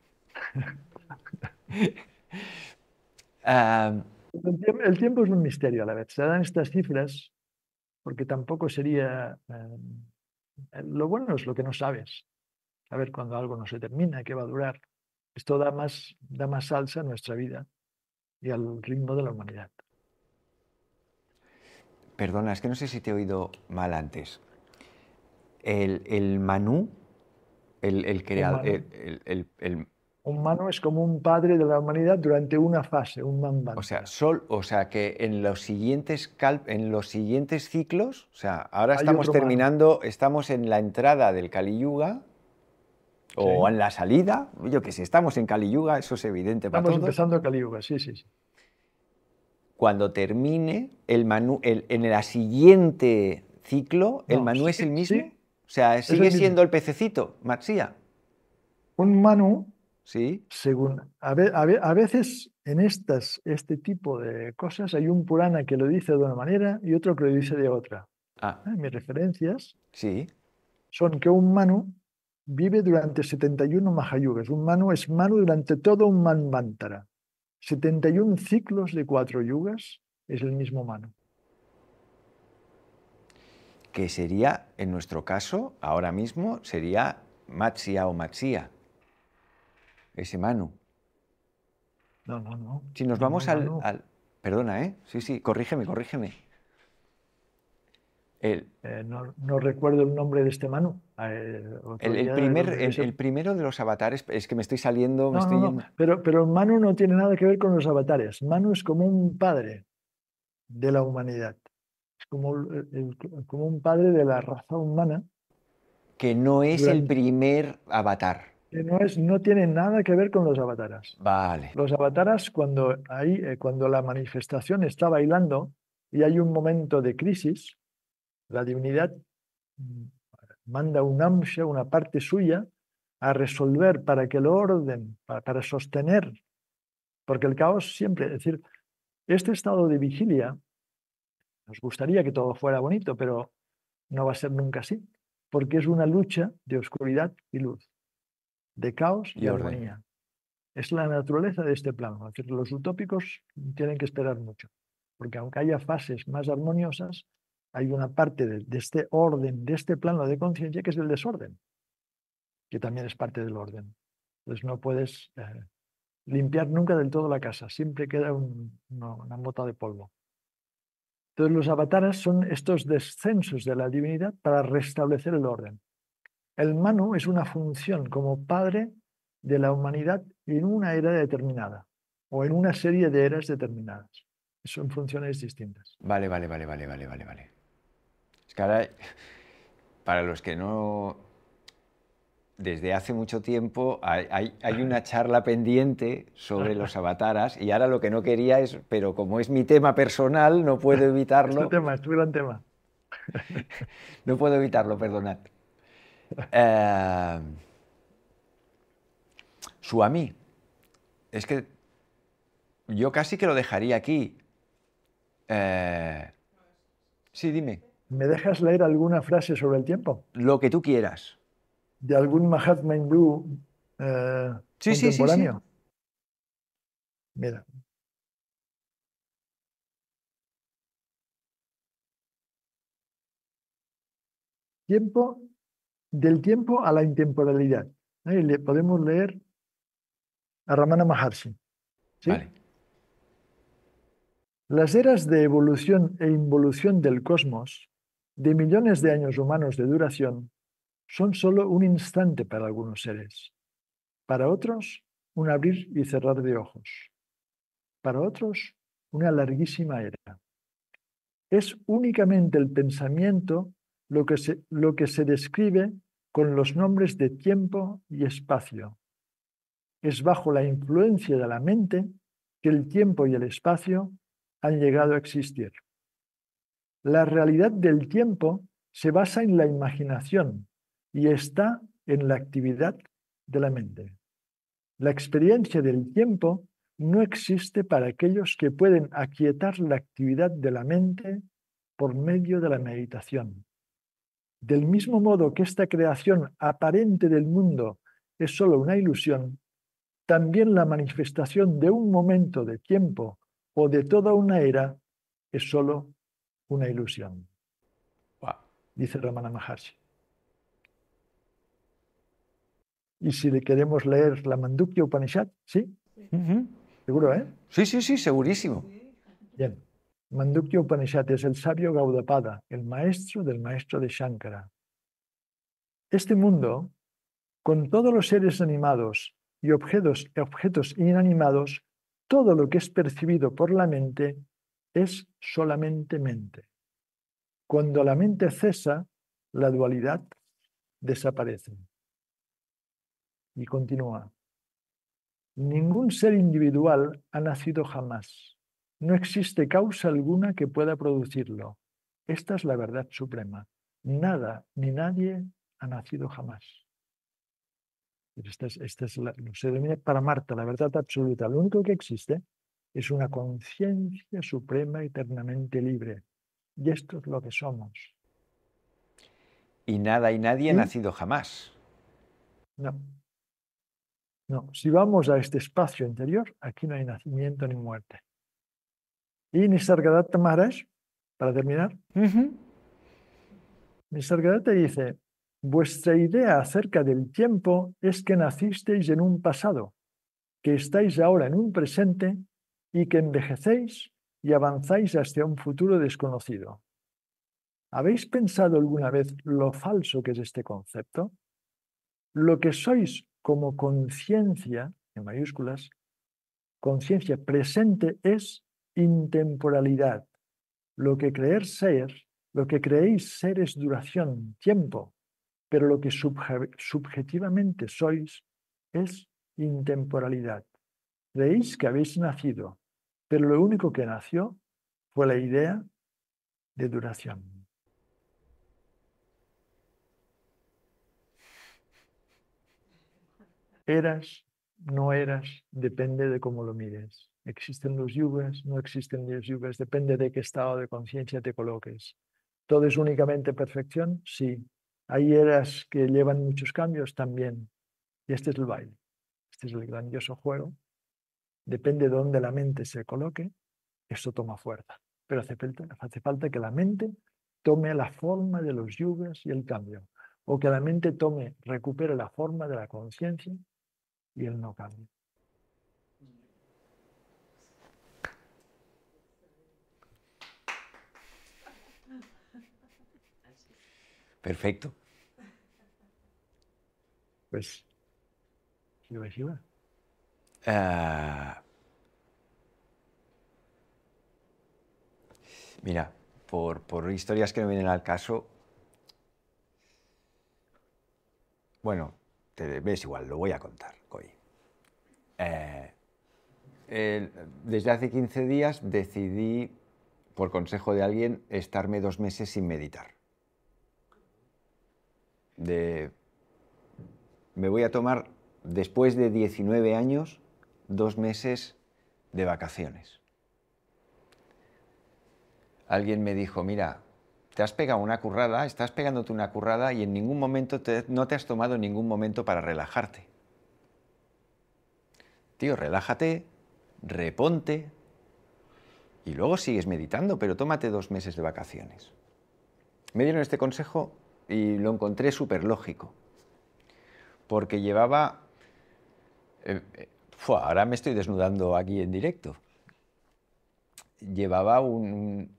uh... el, tiempo, el tiempo es un misterio a la vez. Se dan estas cifras porque tampoco sería... Eh, lo bueno es lo que no sabes. Saber cuándo algo no se termina, qué va a durar. Esto da más, da más salsa a nuestra vida y al ritmo de la humanidad. Perdona, es que no sé si te he oído mal antes. El, el Manu, el, el creador, el, el, el, el, Un Manu es como un padre de la humanidad durante una fase, un Manvantara. O sea, sol, o sea que en los siguientes cal, en los siguientes ciclos, o sea, ahora Hay estamos otro Manu. terminando, estamos en la entrada del Kali Yuga o Sí. en la salida, yo que sé, estamos en Kali Yuga, eso es evidente para Estamos todos. empezando Kali Yuga, sí, sí, sí. Cuando termine el Manu, el, en el siguiente ciclo, ¿el No, Manu sí, es el mismo? sí, O sea, es el sigue mismo. siendo el pececito, Matsía. Un Manu, Sí. según, a, ve- a ve- a veces en estas, este tipo de cosas hay un Purana que lo dice de una manera y otro que lo dice de otra. Ah, ¿Eh? Mis referencias sí. son que un Manu vive durante setenta y uno Mahayugas. Un Manu es Manu durante todo un Manvantara. setenta y uno ciclos de cuatro yugas es el mismo Manu. Que sería, en nuestro caso, ahora mismo, sería Matsya o Matsía, ese Manu. No, no, no. Si nos No, vamos no, al, Manu. al- Perdona, ¿eh? Sí, sí, corrígeme, corrígeme. El, Eh, no, no recuerdo el nombre de este Manu. Eh, otro el- el día, primer, donde el, ese- el primero de los avatares, es que me estoy saliendo, me No, no, estoy no. yendo. Pero, pero Manu no tiene nada que ver con los avatares. Manu es como un padre de la humanidad. Es como, el- el- como un padre de la raza humana. Que no es el Durante, primer avatar. que no, es, no tiene nada que ver con los avataras. Vale. Los avataras, cuando, hay, eh, cuando la manifestación está bailando y hay un momento de crisis, la divinidad mm, manda un amsha, una parte suya, a resolver para que el orden, para, para sostener, porque el caos siempre, es decir, este estado de vigilia, nos gustaría que todo fuera bonito, pero no va a ser nunca así, porque es una lucha de oscuridad y luz, de caos y, Y orden. armonía. Es la naturaleza de este plano. Es decir, los utópicos tienen que esperar mucho, porque aunque haya fases más armoniosas, hay una parte de, de este orden, de este plano de conciencia, que es el desorden, que también es parte del orden. Entonces no puedes eh, limpiar nunca del todo la casa, siempre queda un, una, una mota de polvo. Entonces los avataras son estos descensos de la divinidad para restablecer el orden. El Manu es una función como padre de la humanidad en una era determinada o en una serie de eras determinadas. Son funciones distintas. Vale, vale, vale, vale, vale, vale, vale. Es que ahora, para los que no, desde hace mucho tiempo hay, hay, hay una charla pendiente sobre los avataras y ahora lo que no quería es, pero como es mi tema personal, no puedo Es tu evitarlo. tema, es tu gran tema. No puedo evitarlo, perdonad. Eh, Swami, es que yo casi que lo dejaría aquí. Eh, sí, dime. ¿Me dejas leer alguna frase sobre el tiempo? Lo que tú quieras. De algún Mahatma hindú eh, Sí, sí, sí, sí. contemporáneo. Mira. Tiempo, del tiempo a la intemporalidad. Ahí le podemos leer a Ramana Maharshi. ¿Sí? Vale. Las eras de evolución e involución del cosmos, de millones de años humanos de duración, son solo un instante para algunos seres. Para otros, un abrir y cerrar de ojos. Para otros, una larguísima era. Es únicamente el pensamiento lo que se, lo que se describe con los nombres de tiempo y espacio. Es bajo la influencia de la mente que el tiempo y el espacio han llegado a existir. La realidad del tiempo se basa en la imaginación y está en la actividad de la mente. La experiencia del tiempo no existe para aquellos que pueden aquietar la actividad de la mente por medio de la meditación. Del mismo modo que esta creación aparente del mundo es solo una ilusión, también la manifestación de un momento de tiempo o de toda una era es solo una ilusión. Wow. Dice Ramana Maharshi. Y si le queremos leer la Mandukya Upanishad, ¿sí? Uh-huh. Seguro, ¿eh? Sí, sí, sí, segurísimo. Bien. Mandukya Upanishad es el sabio Gaudapada, el maestro del maestro de Shankara. Este mundo, con todos los seres animados y objetos, objetos inanimados, todo lo que es percibido por la mente es solamente mente. Cuando la mente cesa, la dualidad desaparece. Y continúa. Ningún ser individual ha nacido jamás. No existe causa alguna que pueda producirlo. Esta es la verdad suprema. Nada ni nadie ha nacido jamás. Esta es, esta es la, se denomina para Marta la verdad absoluta. Lo único que existe es una conciencia suprema eternamente libre. Y esto es lo que somos. Y nada y nadie ha ¿Y? nacido jamás. No. No, si vamos a este espacio interior, aquí no hay nacimiento ni muerte. Y Nisargadatta Maharaj, para terminar, Uh-huh. Nisargadatta dice, vuestra idea acerca del tiempo es que nacisteis en un pasado, que estáis ahora en un presente y que envejecéis y avanzáis hacia un futuro desconocido. ¿Habéis pensado alguna vez lo falso que es este concepto? Lo que sois como conciencia, en mayúsculas, conciencia presente es intemporalidad. Lo que creer ser, lo que creéis ser es duración, tiempo, pero lo que subje- subjetivamente sois es intemporalidad. Creéis que habéis nacido, pero lo único que nació fue la idea de duración. Eras, no eras, depende de cómo lo mires. Existen los yugas, no existen los yugas, depende de qué estado de conciencia te coloques. ¿Todo es únicamente perfección? Sí. ¿Hay eras que llevan muchos cambios? También. Y este es el baile. Este es el grandioso juego. Depende de dónde la mente se coloque, eso toma fuerza. Pero hace falta, hace falta que la mente tome la forma de los yugas y el cambio. O que la mente tome, recupere la forma de la conciencia y el no cambio. Perfecto. Pues, Shiva Shiva. Ah, mira, por, por historias que me vienen al caso, bueno, te ves igual, lo voy a contar hoy. Eh, el- desde hace quince días decidí, por consejo de alguien, estarme dos meses sin meditar. De, me voy a tomar, después de diecinueve años, dos meses de vacaciones. Alguien me dijo, mira, te has pegado una currada, estás pegándote una currada y en ningún momento te, no te has tomado ningún momento para relajarte. Tío, relájate, reponte y luego sigues meditando, pero tómate dos meses de vacaciones. Me dieron este consejo y lo encontré súper lógico, porque llevaba... Eh, eh, fua, ahora me estoy desnudando aquí en directo. Llevaba un...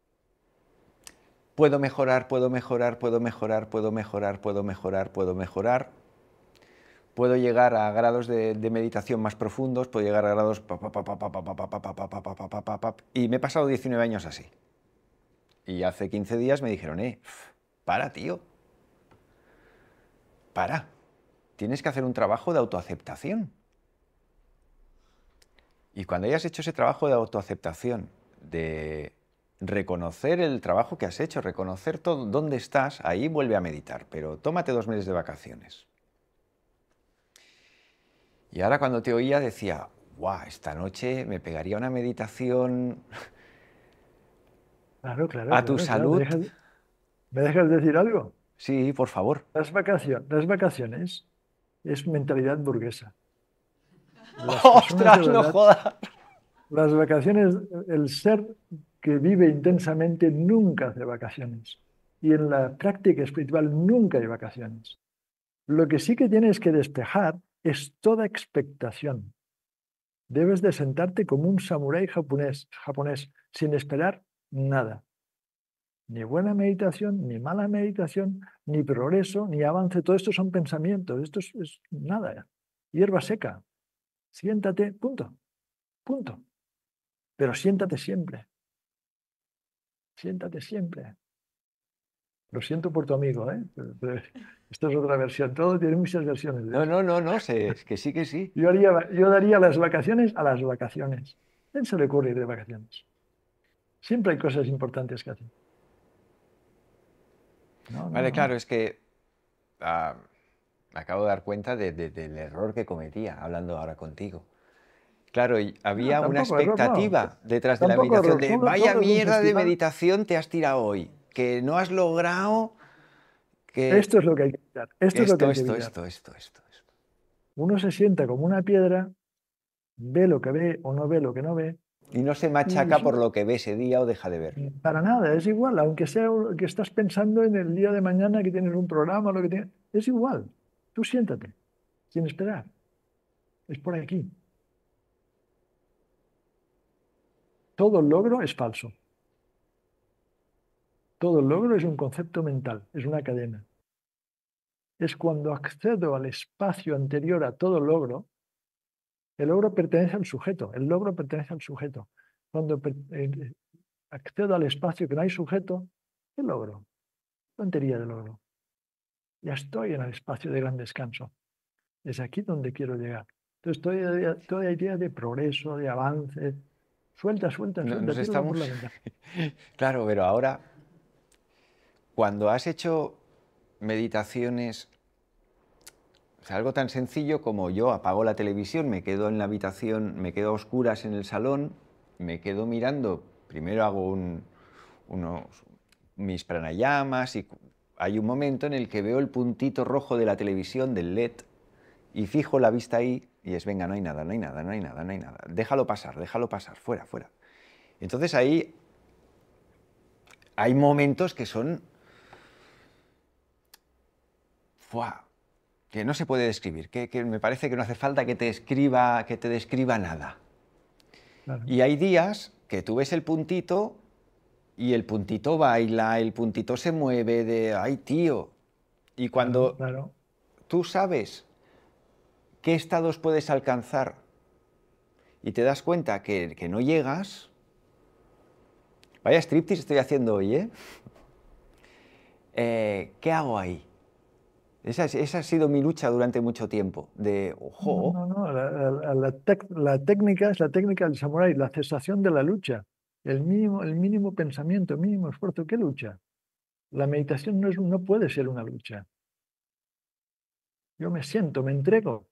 Puedo mejorar, puedo mejorar, puedo mejorar, puedo mejorar, puedo mejorar, puedo mejorar. Puedo llegar a grados de, de meditación más profundos, puedo llegar a grados... Y me he pasado diecinueve años así. Y hace quince días me dijeron, eh, para, tío. Para. Tienes que hacer un trabajo de autoaceptación. Y cuando hayas hecho ese trabajo de autoaceptación, de reconocer el trabajo que has hecho, reconocer todo, dónde estás, ahí vuelve a meditar, pero tómate dos meses de vacaciones. Y ahora cuando te oía decía, guau, esta noche me pegaría una meditación Claro, claro, a tu claro, claro. ¿Me salud. dejas, ¿me dejas decir algo? Sí, por favor. Las vacaciones, las vacaciones es mentalidad burguesa. Las personas de ¡Ostras, no verdad, jodas! las vacaciones, el ser que vive intensamente nunca hace vacaciones. Y en la práctica espiritual nunca hay vacaciones. Lo que sí que tienes que despejar es toda expectación. Debes de sentarte como un samurái japonés, japonés sin esperar nada. Ni buena meditación, ni mala meditación, ni progreso, ni avance. Todo esto son pensamientos. Esto es, es nada. hierba seca. Siéntate, punto, punto. Pero siéntate siempre. Siéntate siempre. Lo siento por tu amigo, ¿eh? Pero, pero esto es otra versión. Todo tiene muchas versiones. De No, eso. no, no, no, sé, es que sí, que sí. Yo, haría, yo daría las vacaciones a las vacaciones. ¿A quién se le ocurre ir de vacaciones? Siempre hay cosas importantes que hacer. No, no, Vale, no. claro, es que ah, me acabo de dar cuenta de- de- del error que cometía hablando ahora contigo. Claro, y No, había una tampoco error, no. expectativa detrás de la Tampoco meditación error. de Son, son vaya los de un mierda de festival. meditación te has tirado hoy, que no has logrado que Esto es lo que hay que evitar. Esto es lo que esto, hay que esto, evitar. esto, esto, esto, esto. Uno se sienta como una piedra, ve lo que ve o no ve lo que no ve. Y no se Y machaca eso, por lo que ve ese día o deja de ver. para nada, es igual. Aunque sea que estás pensando en el día de mañana que tienes un programa, lo que tienes, es igual. Tú siéntate, sin esperar. Es por aquí. Todo logro es falso. Todo logro es un concepto mental, es una cadena. Es cuando accedo al espacio anterior a todo logro, el logro pertenece al sujeto, el logro pertenece al sujeto. Cuando per- eh, accedo al espacio que no hay sujeto, ¿qué logro? Tontería de logro. Ya estoy en el espacio de gran descanso. Es aquí donde quiero llegar. Entonces, toda, toda idea de progreso, de avance, suelta, suelta, No- suelta, Nos tíralo por estamos... la ventana. Claro, pero ahora, cuando has hecho meditaciones, o sea, algo tan sencillo como yo apago la televisión, me quedo en la habitación, me quedo a oscuras en el salón, me quedo mirando, primero hago un- unos, mis pranayamas y cu- hay un momento en el que veo el puntito rojo de la televisión, del L E D, y fijo la vista ahí y es, venga, no hay nada, no hay nada, no hay nada, no hay nada, déjalo pasar, déjalo pasar, fuera, fuera. Entonces ahí hay momentos que son... ¡Fua! Que no se puede describir, que, que me parece que no hace falta que te escriba, que te describa nada. Claro, Y hay días que tú ves el puntito y el puntito baila, el puntito se mueve de, ay tío. Y claro, cuando claro. tú sabes qué estados puedes alcanzar y te das cuenta que, que no llegas, vaya striptease estoy haciendo hoy, ¿eh? Eh, ¿qué hago ahí? Esa, es- esa ha sido mi lucha durante mucho tiempo, de, No, ojo, no, no. La, la- la tec- la técnica es la técnica del samurái, la cesación de la lucha. El mínimo, el mínimo pensamiento, el mínimo esfuerzo. ¿Qué lucha? La meditación no, es, no puede ser una lucha. Yo me siento, me entrego.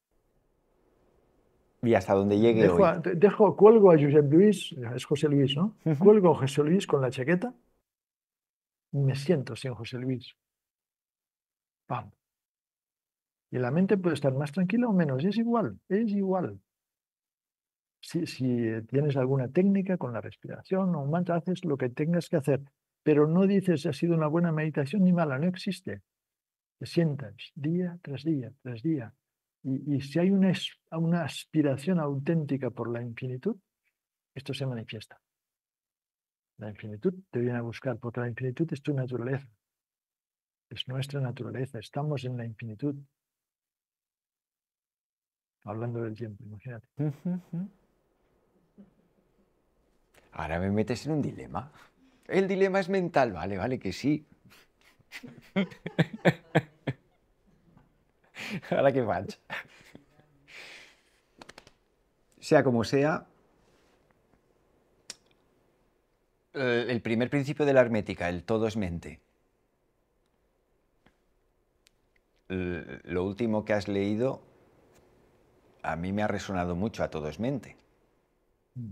y hasta donde llegue Dejo, hoy. a- de- dejo, cuelgo a Josep Luis, es José Luis, ¿no? Ujú. Cuelgo a José Luis con la chaqueta y me siento sin José Luis. ¡Pam! Y la mente puede estar más tranquila o menos, es igual, es igual. Si, si tienes alguna técnica con la respiración o un mantra, haces lo que tengas que hacer, pero no dices ha sido una buena meditación ni mala, no existe. Te sientas día tras día, tras día. Y, y si hay una, es- una aspiración auténtica por la infinitud, esto se manifiesta. La infinitud te viene a buscar, porque la infinitud es tu naturaleza, es nuestra naturaleza, estamos en la infinitud, hablando del tiempo, imagínate. Ujú. Ahora me metes en un dilema. El dilema es mental, vale, vale, que sí. Ahora que faig. Sea como sea, eh, el primer principio de la hermética, el todo es mente. L- Lo último que has leído a mí me ha resonado mucho, a todo es mente. Mm.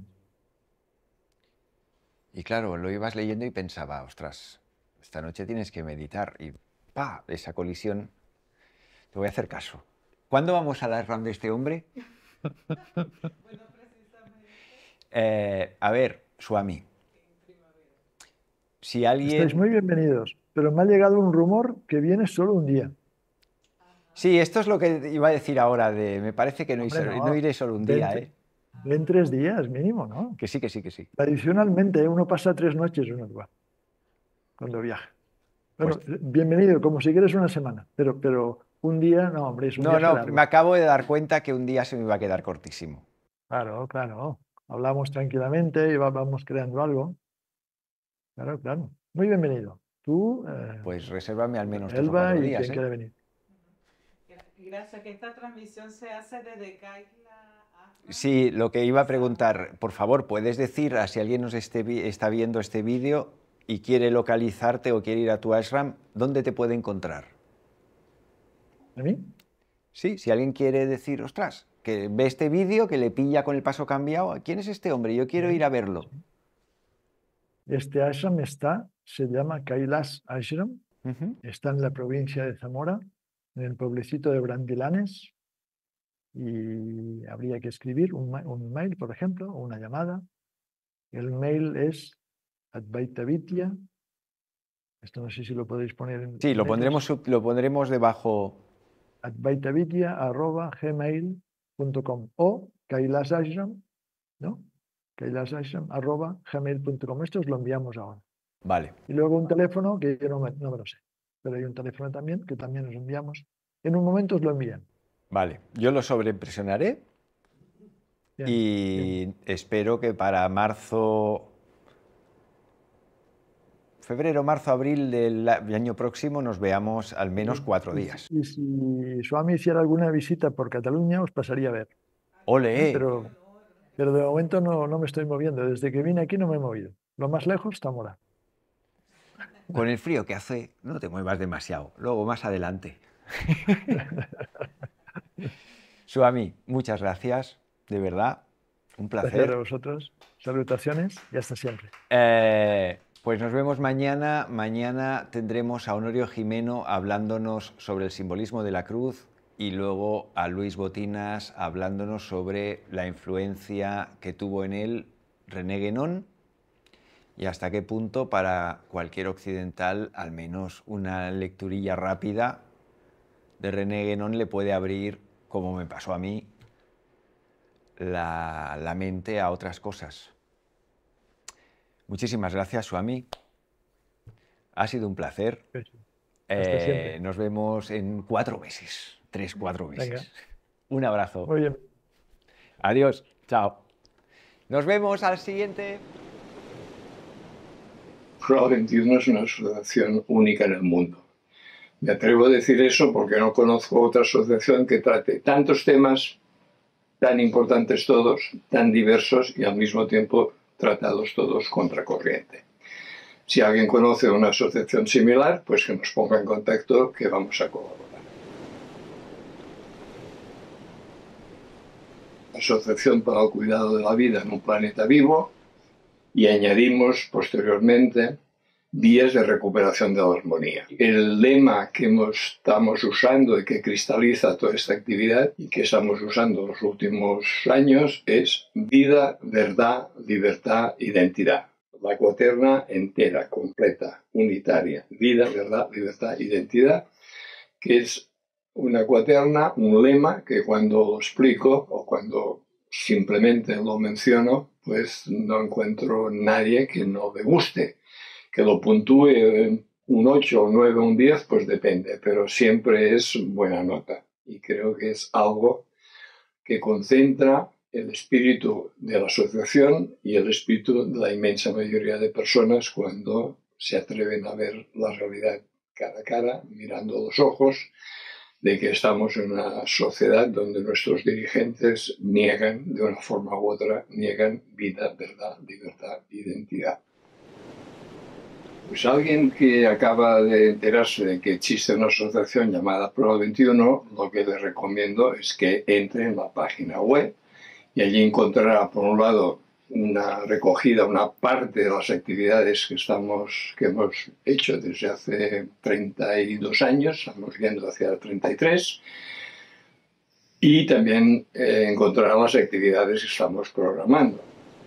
Y claro, lo ibas leyendo y pensaba, ostras, esta noche tienes que meditar. Y pa, esa colisión, te voy a hacer caso. ¿Cuándo vamos a la RAM de este hombre? Eh, a ver, Swami, si Estáis alguien... muy bienvenidos, pero me ha llegado un rumor que viene solo un día. Sí, esto es lo que iba a decir ahora, de me parece que no, Hombre, iré- no no, iré solo un ven, día, tre- ¿eh? ven tres días mínimo, ¿no? Que sí, que sí, que sí. Tradicionalmente uno pasa tres noches en un lugar cuando viaja. Pues Bueno, bienvenido, como si quieres una semana, pero, pero Un día, no, hombre, es un No, viaje no, largo. me acabo de dar cuenta que un día se me iba a quedar cortísimo. Claro, claro. Hablamos tranquilamente y va- vamos creando algo. Claro, claro. Muy bienvenido. Tú, eh, Pues resérvame al menos tres o Elba cuatro y días, quien ¿eh? quiera venir. Gracias, que esta transmisión se hace desde Kaila Ashram. Sí, lo que iba a preguntar, por favor, ¿puedes decir a si alguien nos esté vi- está viendo este vídeo y quiere localizarte o quiere ir a tu ashram, dónde te puede encontrar? ¿A mí? Sí, si alguien quiere decir, ostras, que ve este vídeo, que le pilla con el paso cambiado, ¿quién es este hombre? Yo quiero Sí, ir a verlo. sí. Este ashram está, se llama Kailas Ashram, Ujú. está en la provincia de Zamora, en el pueblecito de Brandilanes, y habría que escribir un, ma- un mail, por ejemplo, o una llamada. El mail es advaitavidya, esto no sé si lo podéis poner en, Sí, en lo letras, pondremos, sub- lo pondremos debajo. advaitavidya arroba gmail punto com o Kailas Ashram, ¿no? Kailas Ashram arroba gmail punto com. Esto os lo enviamos ahora. Vale, Y luego un teléfono que yo no me, no me lo sé, pero hay un teléfono también que también os enviamos. En un momento os lo envían. vale. Yo lo sobreimpresionaré Bien, bien. y espero que para marzo, febrero, marzo, abril del a- año próximo nos veamos al menos cuatro Y, si- días. y si Swami hiciera alguna visita por Cataluña, os pasaría a ver. ¿eh? ¡Ole! Pero, pero de momento no, no me estoy moviendo. Desde que vine aquí no me he movido. Lo más lejos, Zamora. Con el frío que hace, no te muevas demasiado. Luego, más adelante. Suami, muchas gracias, de verdad, un Gracias a placer. vosotros. Salutaciones y hasta siempre. Eh, pues nos vemos mañana. Mañana tendremos a Honorio Jimeno hablándonos sobre el simbolismo de la cruz y luego a Luis Botinas hablándonos sobre la influencia que tuvo en él René Guénon y hasta qué punto para cualquier occidental al menos una lecturilla rápida de René Guénon le puede abrir, como me pasó a mí, la, la mente a otras cosas. Muchísimas gracias, Swami. Ha sido un placer. Hasta Eh, siempre. nos vemos en cuatro meses, tres, cuatro meses. Venga. Un abrazo. Muy bien. Adiós. Chao. Nos vemos al siguiente. Pro veintiuno es una asociación única en el mundo. Me atrevo a decir eso porque no conozco otra asociación que trate tantos temas, tan importantes todos, tan diversos y al mismo tiempo tratados todos contracorriente. Si alguien conoce una asociación similar, pues que nos ponga en contacto, que vamos a colaborar. Asociación para el Cuidado de la Vida en un Planeta Vivo, y añadimos posteriormente vías de recuperación de la armonía. El lema que hemos, estamos usando y que cristaliza toda esta actividad y que estamos usando en los últimos años es vida, verdad, libertad, identidad. La cuaterna entera, completa, unitaria. Vida, verdad, libertad, identidad, que es una cuaterna, un lema que cuando lo explico o cuando simplemente lo menciono, pues no encuentro nadie que no le guste. Que lo puntúe un ocho, un nueve, un diez, pues depende, pero siempre es buena nota. Y creo que es algo que concentra el espíritu de la asociación y el espíritu de la inmensa mayoría de personas cuando se atreven a ver la realidad cara a cara, mirando los ojos, de que estamos en una sociedad donde nuestros dirigentes niegan, de una forma u otra, niegan vida, verdad, libertad, identidad. Pues alguien que acaba de enterarse de que existe una asociación llamada Pro veintiuno, lo que le recomiendo es que entre en la página web y allí encontrará, por un lado, una recogida, una parte de las actividades que, estamos, que hemos hecho desde hace treinta y dos años, estamos yendo hacia treinta y tres, y también eh, encontrará las actividades que estamos programando.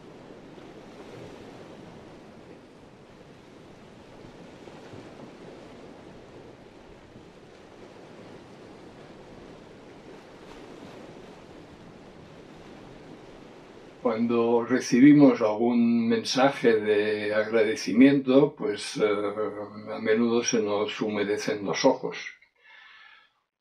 Cuando recibimos algún mensaje de agradecimiento, pues eh, a menudo se nos humedecen los ojos.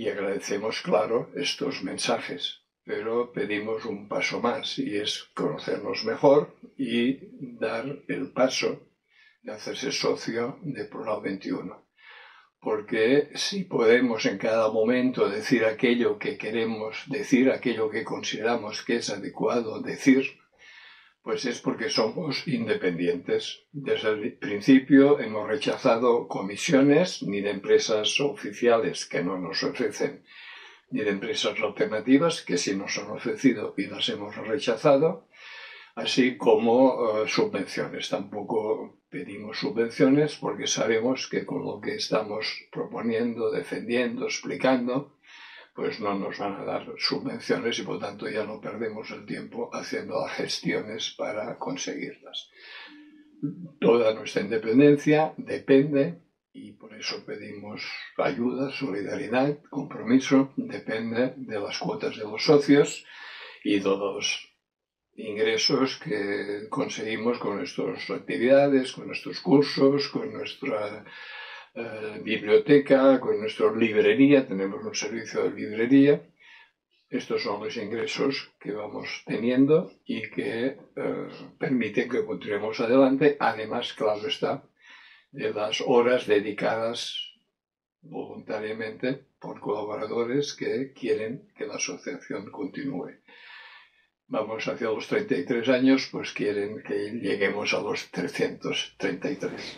y agradecemos, claro, estos mensajes, pero pedimos un paso más y es conocernos mejor y dar el paso de hacerse socio de Plural veintiuno. Porque si podemos en cada momento decir aquello que queremos decir, aquello que consideramos que es adecuado decir, pues es porque somos independientes. Desde el principio hemos rechazado comisiones ni de empresas oficiales que no nos ofrecen, ni de empresas alternativas que sí nos han ofrecido y las hemos rechazado, así como uh, subvenciones. Tampoco pedimos subvenciones porque sabemos que con lo que estamos proponiendo, defendiendo, explicando, pues no nos van a dar subvenciones y por tanto ya no perdemos el tiempo haciendo las gestiones para conseguirlas. Toda nuestra independencia depende, y por eso pedimos ayuda, solidaridad, compromiso, depende de las cuotas de los socios y de los ingresos que conseguimos con nuestras actividades, con nuestros cursos, con nuestra eh, biblioteca, con nuestra librería. Tenemos un servicio de librería. Estos son los ingresos que vamos teniendo y que eh, permiten que continuemos adelante. Además, claro está, de las horas dedicadas voluntariamente por colaboradores que quieren que la asociación continúe. Vamos hacia los treinta y tres años, pues quieren que lleguemos a los trescientos treinta y tres.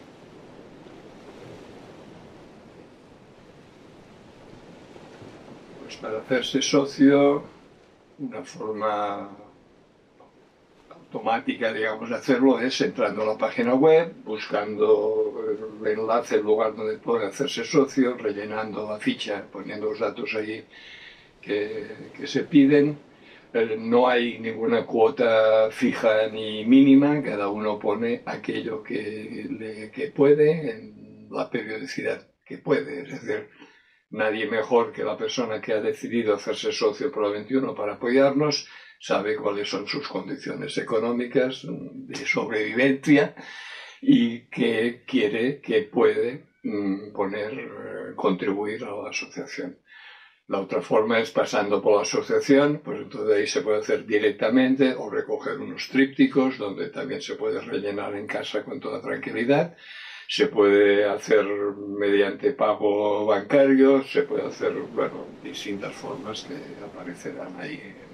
Pues para hacerse socio, una forma automática, digamos, de hacerlo es entrando a la página web, buscando el enlace, el lugar donde puede hacerse socio, rellenando la ficha, poniendo los datos allí que, que se piden. No hay ninguna cuota fija ni mínima, cada uno pone aquello que, le, que puede en la periodicidad que puede. Es decir, nadie mejor que la persona que ha decidido hacerse socio por la veintiuno para apoyarnos sabe cuáles son sus condiciones económicas de sobrevivencia y que quiere, que puede poner, contribuir a la asociación. La otra forma es pasando por la asociación, pues entonces ahí se puede hacer directamente o recoger unos trípticos donde también se puede rellenar en casa con toda tranquilidad. Se puede hacer mediante pago bancario, se puede hacer, bueno, distintas formas que aparecerán ahí